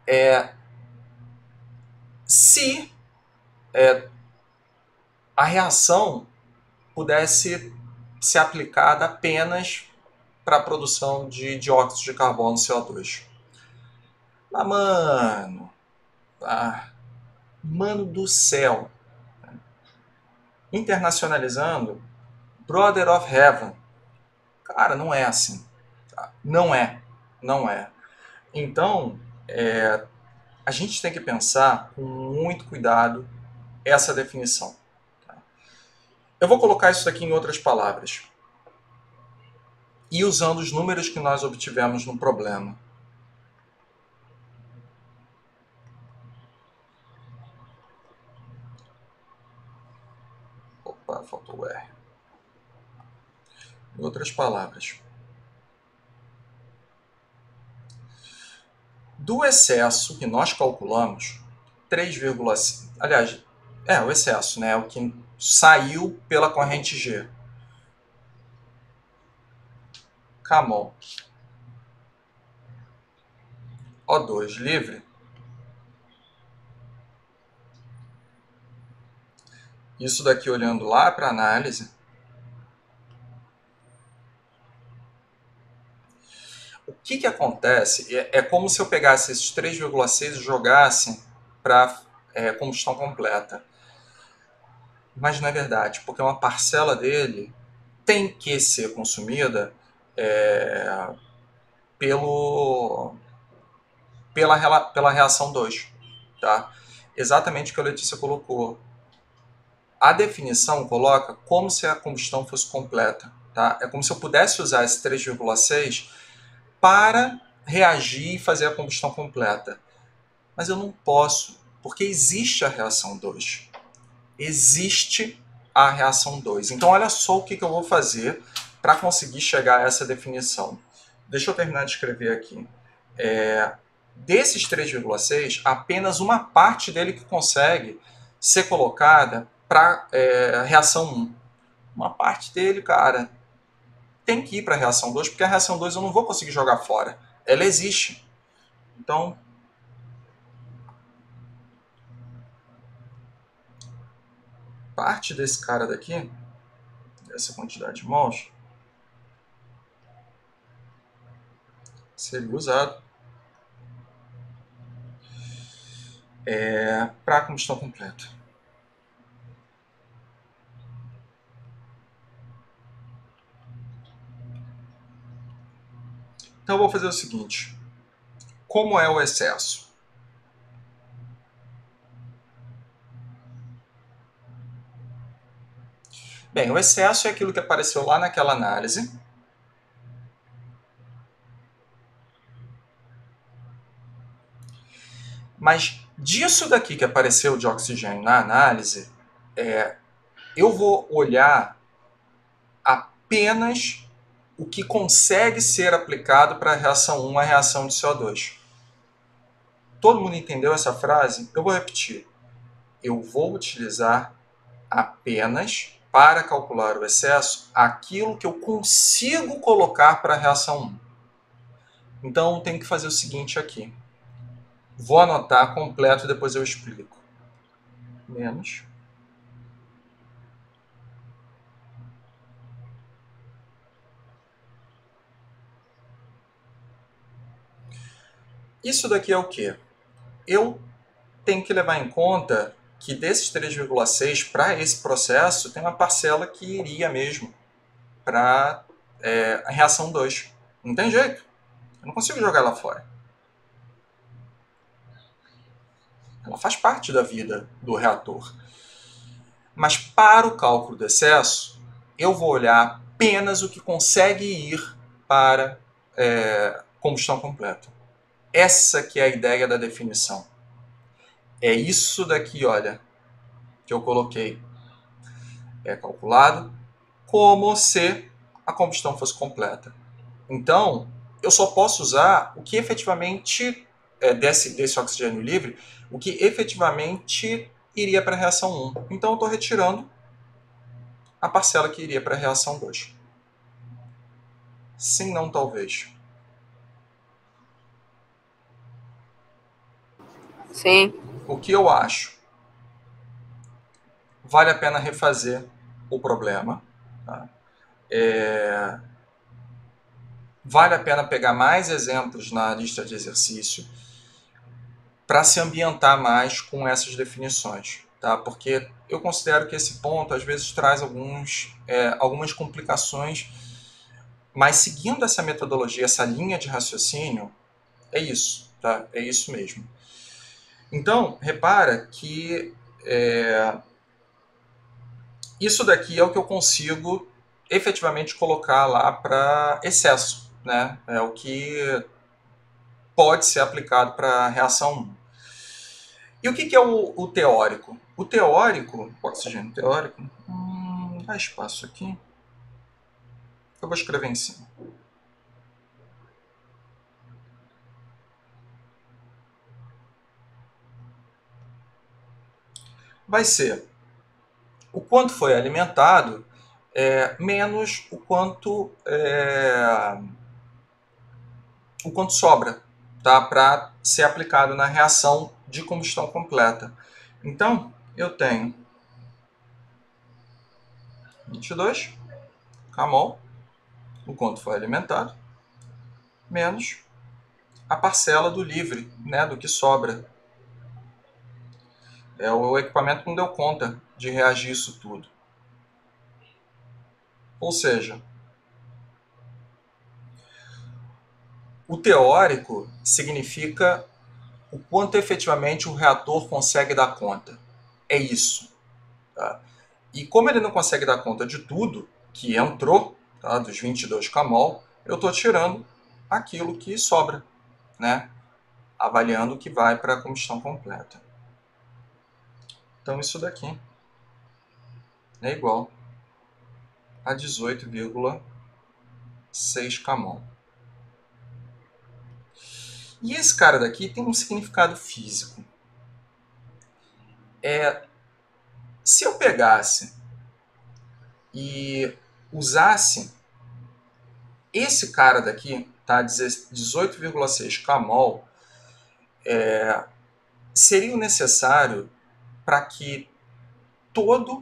Se a reação pudesse ser aplicada apenas para a produção de dióxido de carbono, CO2. Mas, mano do céu. Internacionalizando, Brother of Heaven. Cara, não é assim. Tá? Não é. Então, a gente tem que pensar com muito cuidado essa definição. Tá? Eu vou colocar isso aqui em outras palavras. E usando os números que nós obtivemos no problema. Agora faltou o R. Em outras palavras, do excesso que nós calculamos, 3,5... Aliás, o excesso, né? O que saiu pela corrente G. Camol. O2 livre. Isso daqui olhando lá para a análise. O que acontece? É como se eu pegasse esses 3,6 e jogasse para combustão completa. Mas não é verdade, porque uma parcela dele tem que ser consumida pela reação 2. Tá? Exatamente o que a Letícia colocou. A definição coloca como se a combustão fosse completa. Tá? É como se eu pudesse usar esse 3,6 para reagir e fazer a combustão completa. Mas eu não posso, porque existe a reação 2. Existe a reação 2. Então, olha só o que eu vou fazer para conseguir chegar a essa definição. Deixa eu terminar de escrever aqui. Desses 3,6, apenas uma parte dele que consegue ser colocada para reação 1. Uma parte dele, cara, tem que ir para a reação 2, porque a reação 2 eu não vou conseguir jogar fora. Ela existe. Então, parte desse cara daqui, dessa quantidade de mols, seria usado para a combustão completa. Então eu vou fazer o seguinte. Como é o excesso? Bem, o excesso é aquilo que apareceu lá naquela análise. Mas disso daqui que apareceu de oxigênio na análise, eu vou olhar apenas o que consegue ser aplicado para a reação 1, a reação de CO2. Todo mundo entendeu essa frase? Eu vou repetir. Eu vou utilizar apenas, para calcular o excesso, aquilo que eu consigo colocar para a reação 1. Então, tem que fazer o seguinte aqui. Vou anotar completo e depois eu explico. Menos. Isso daqui é o quê? Eu tenho que levar em conta que desses 3,6 para esse processo tem uma parcela que iria mesmo para a reação 2. Não tem jeito. Eu não consigo jogar ela fora. Ela faz parte da vida do reator. Mas para o cálculo do excesso, eu vou olhar apenas o que consegue ir para combustão completa. Essa que é a ideia da definição. É isso daqui, olha, que eu coloquei. É calculado como se a combustão fosse completa. Então, eu só posso usar o que efetivamente, desse oxigênio livre, o que efetivamente iria para a reação 1. Então, eu estou retirando a parcela que iria para a reação 2. Sim, não, talvez. Sim. O que eu acho? Vale a pena refazer o problema. Tá? Vale a pena pegar mais exemplos na lista de exercício para se ambientar mais com essas definições. Tá? Porque eu considero que esse ponto às vezes traz algumas complicações, mas seguindo essa metodologia, essa linha de raciocínio, é isso. Tá? É isso mesmo. Então, repara que isso daqui é o que eu consigo efetivamente colocar lá para excesso. Né? É o que pode ser aplicado para a reação 1. E o que é o teórico? O teórico, oxigênio teórico, dá espaço aqui. Eu vou escrever em cima. Vai ser o quanto foi alimentado menos o quanto sobra, tá? Para ser aplicado na reação de combustão completa. Então, eu tenho 22 kmol, o quanto foi alimentado, menos a parcela do livre, né, do que sobra. O equipamento não deu conta de reagir isso tudo. Ou seja, o teórico significa o quanto efetivamente o reator consegue dar conta. É isso. Tá? E como ele não consegue dar conta de tudo que entrou, tá, dos 22 kmol, eu estou tirando aquilo que sobra, né? Avaliando o que vai para a combustão completa. Então isso daqui é igual a 18,6 kmol. E esse cara daqui tem um significado físico. Se eu pegasse e usasse esse cara daqui, tá, 18,6 kmol, seria necessário para que todo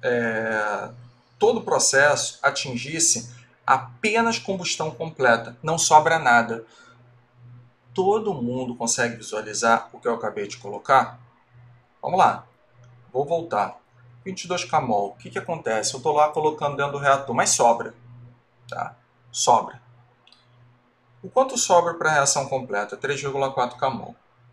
o processo atingisse apenas combustão completa. Não sobra nada. Todo mundo consegue visualizar o que eu acabei de colocar? Vamos lá. Vou voltar. 22 kmol. O que acontece? Eu estou lá colocando dentro do reator, mas sobra. Tá? Sobra. O quanto sobra para a reação completa? 3,4 kmol.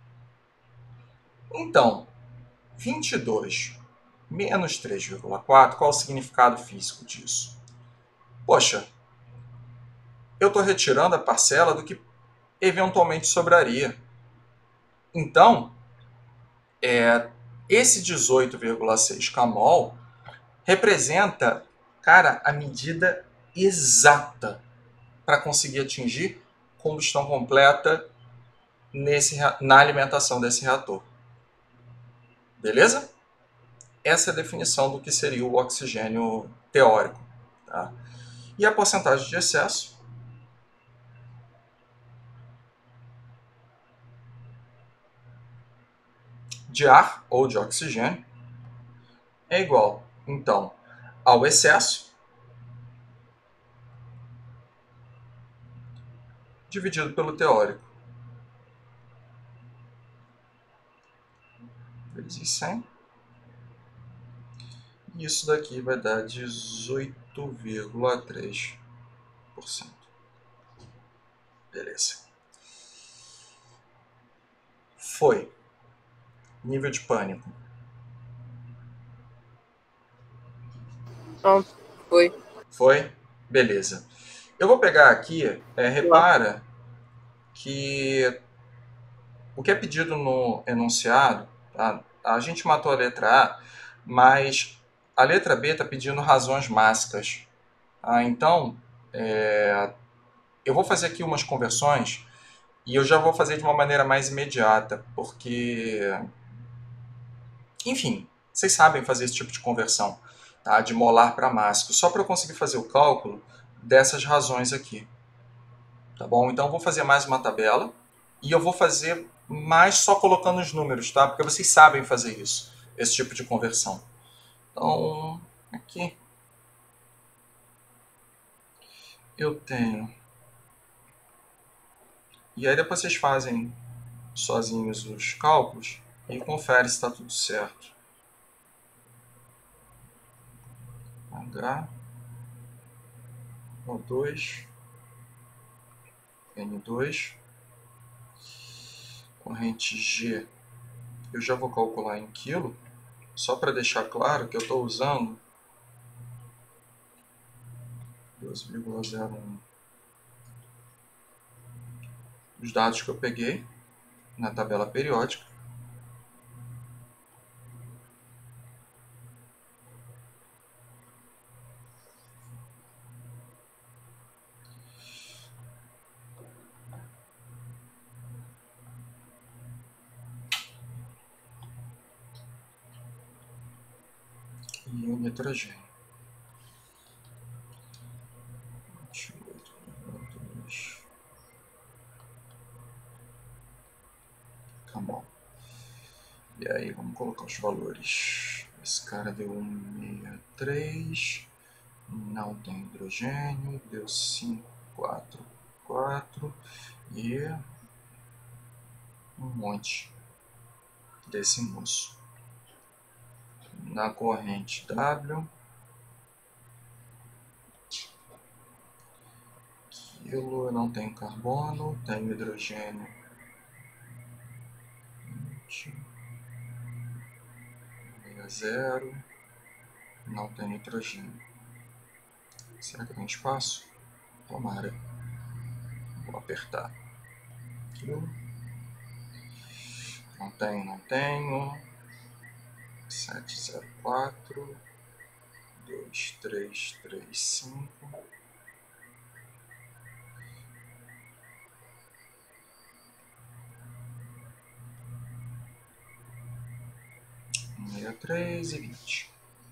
Então, 22 menos 3,4, qual é o significado físico disso? Poxa, eu estou retirando a parcela do que eventualmente sobraria. Então, esse 18,6 kmol representa, cara, a medida exata para conseguir atingir combustão completa na alimentação desse reator. Beleza? Essa é a definição do que seria o oxigênio teórico. Tá? E a porcentagem de excesso de ar ou de oxigênio é igual, então, ao excesso dividido pelo teórico. Vezes 100. E isso daqui vai dar 18,3%. Beleza. Foi. Nível de pânico. Não, foi. Foi? Beleza. Eu vou pegar aqui, repara que o que é pedido no enunciado, tá? A gente matou a letra A, mas a letra B está pedindo razões mássicas. Tá? Então, eu vou fazer aqui umas conversões e eu já vou fazer de uma maneira mais imediata, porque, enfim, vocês sabem fazer esse tipo de conversão, tá? De molar para mássico, só para eu conseguir fazer o cálculo dessas razões aqui. Tá bom? Então eu vou fazer mais uma tabela e eu vou fazer mais só colocando os números, tá? Porque vocês sabem fazer isso, esse tipo de conversão. Então, aqui eu tenho. E aí depois vocês fazem sozinhos os cálculos e confere se está tudo certo. H, O2, N2, corrente G, eu já vou calcular em quilo, só para deixar claro que eu estou usando 2,01 os dados que eu peguei na tabela periódica. nitrogênio. 28,2. Tá bom. E aí, vamos colocar os valores. Esse cara deu 163. Não tem hidrogênio. Deu 544. E um monte desse moço. Na corrente W, quilo, não tem carbono, tem hidrogênio 20, 60, não tem nitrogênio. Será que tem espaço? Tomara. Vou apertar. Quilo. Não tenho. 704, 2335. E 20.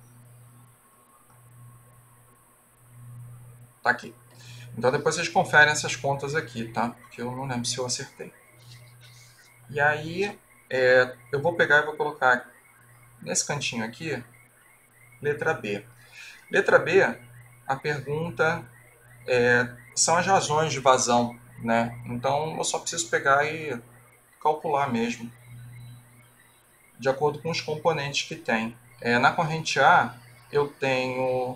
Tá aqui. Então depois vocês conferem essas contas aqui, tá? Porque eu não lembro se eu acertei. E aí eu vou pegar e vou colocar nesse cantinho aqui, letra B. Letra B, a pergunta são as razões de vazão, né? Então eu só preciso pegar e calcular mesmo, de acordo com os componentes que tem. Na corrente A, eu tenho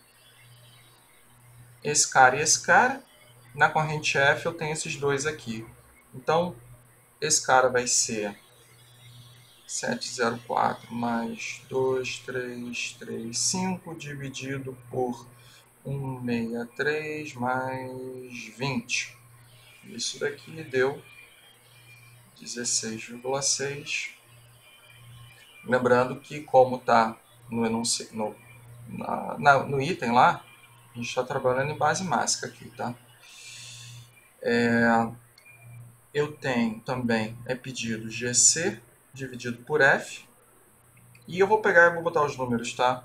esse cara e esse cara. Na corrente F, eu tenho esses dois aqui. Então, esse cara vai ser 704 mais 2335 dividido por 163 mais 20. Isso daqui deu 16,6. Lembrando que, como está no item lá, a gente está trabalhando em base mássica aqui, tá? Eu tenho também pedido GC dividido por F. E eu vou pegar e vou botar os números, tá?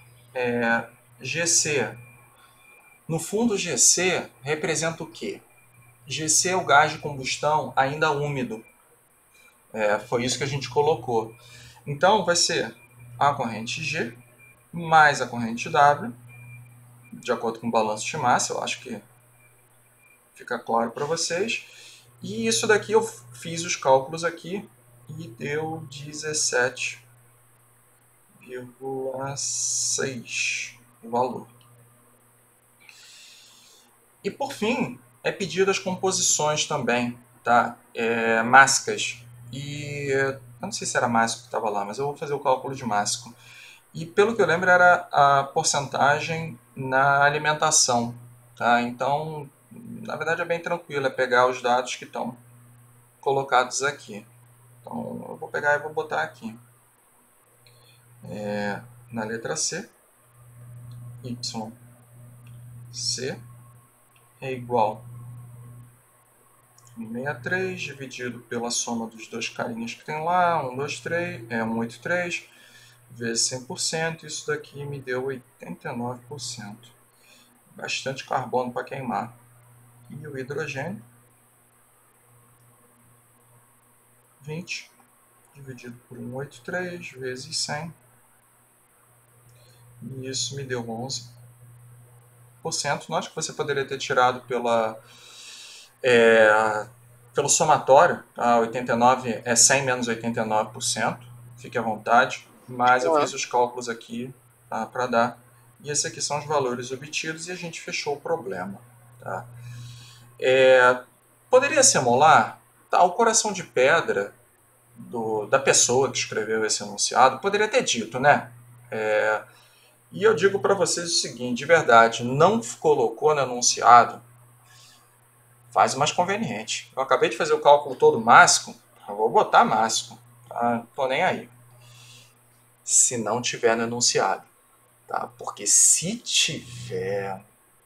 GC. No fundo, GC representa o quê? GC é o gás de combustão ainda úmido. Foi isso que a gente colocou. Então, vai ser a corrente G mais a corrente W, de acordo com o balanço de massa. Eu acho que fica claro para vocês. E isso daqui eu fiz os cálculos aqui e deu 17,6 o valor. E por fim, pedido as composições também, tá? Mássicas. E eu não sei se era mássico que estava lá, mas eu vou fazer o cálculo de mássico. E pelo que eu lembro era a porcentagem na alimentação, tá? Então, na verdade é bem tranquilo, pegar os dados que estão colocados aqui. Então, eu vou pegar e vou botar aqui. Na letra C, YC é igual a 163 dividido pela soma dos dois carinhas que tem lá, 183, vezes 100%, isso daqui me deu 89%. Bastante carbono para queimar. E o hidrogênio, 20 dividido por 183 vezes 100. E isso me deu 11%. Note que você poderia ter tirado pelo somatório, tá? 89 é 100 menos 89%, fique à vontade, mas eu fiz os cálculos aqui, tá, para dar. E esses aqui são os valores obtidos e a gente fechou o problema. Tá? Poderia ser molar? Tá, o coração de pedra da pessoa que escreveu esse enunciado poderia ter dito, né? E eu digo para vocês o seguinte, de verdade, não colocou no enunciado, faz o mais conveniente. Eu acabei de fazer o cálculo todo máximo, eu vou botar máximo, tá? Não tô nem aí. Se não tiver no enunciado, tá? Porque se tiver,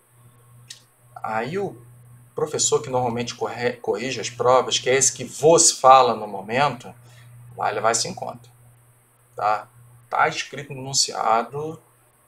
aí o professor que normalmente corrige as provas, que é esse que vos fala no momento, vai levar isso em conta, tá? Tá escrito no enunciado,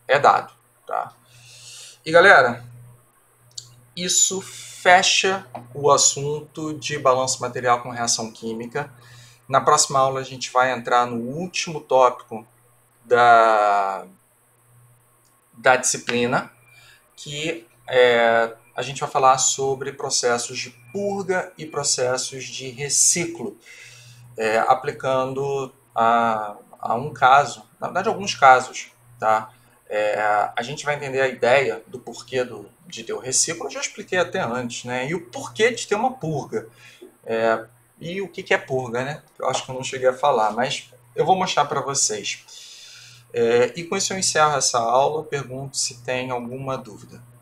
é dado. Tá? E galera, isso fecha o assunto de balanço material com reação química. Na próxima aula a gente vai entrar no último tópico da disciplina, que a gente vai falar sobre processos de purga e processos de reciclo, aplicando a um caso, na verdade alguns casos, tá? A gente vai entender a ideia do porquê de ter o reciclo, eu já expliquei até antes, né? E o porquê de ter uma purga. E o que é purga, né? Eu acho que eu não cheguei a falar, mas eu vou mostrar para vocês. E com isso eu encerro essa aula. Pergunto se tem alguma dúvida.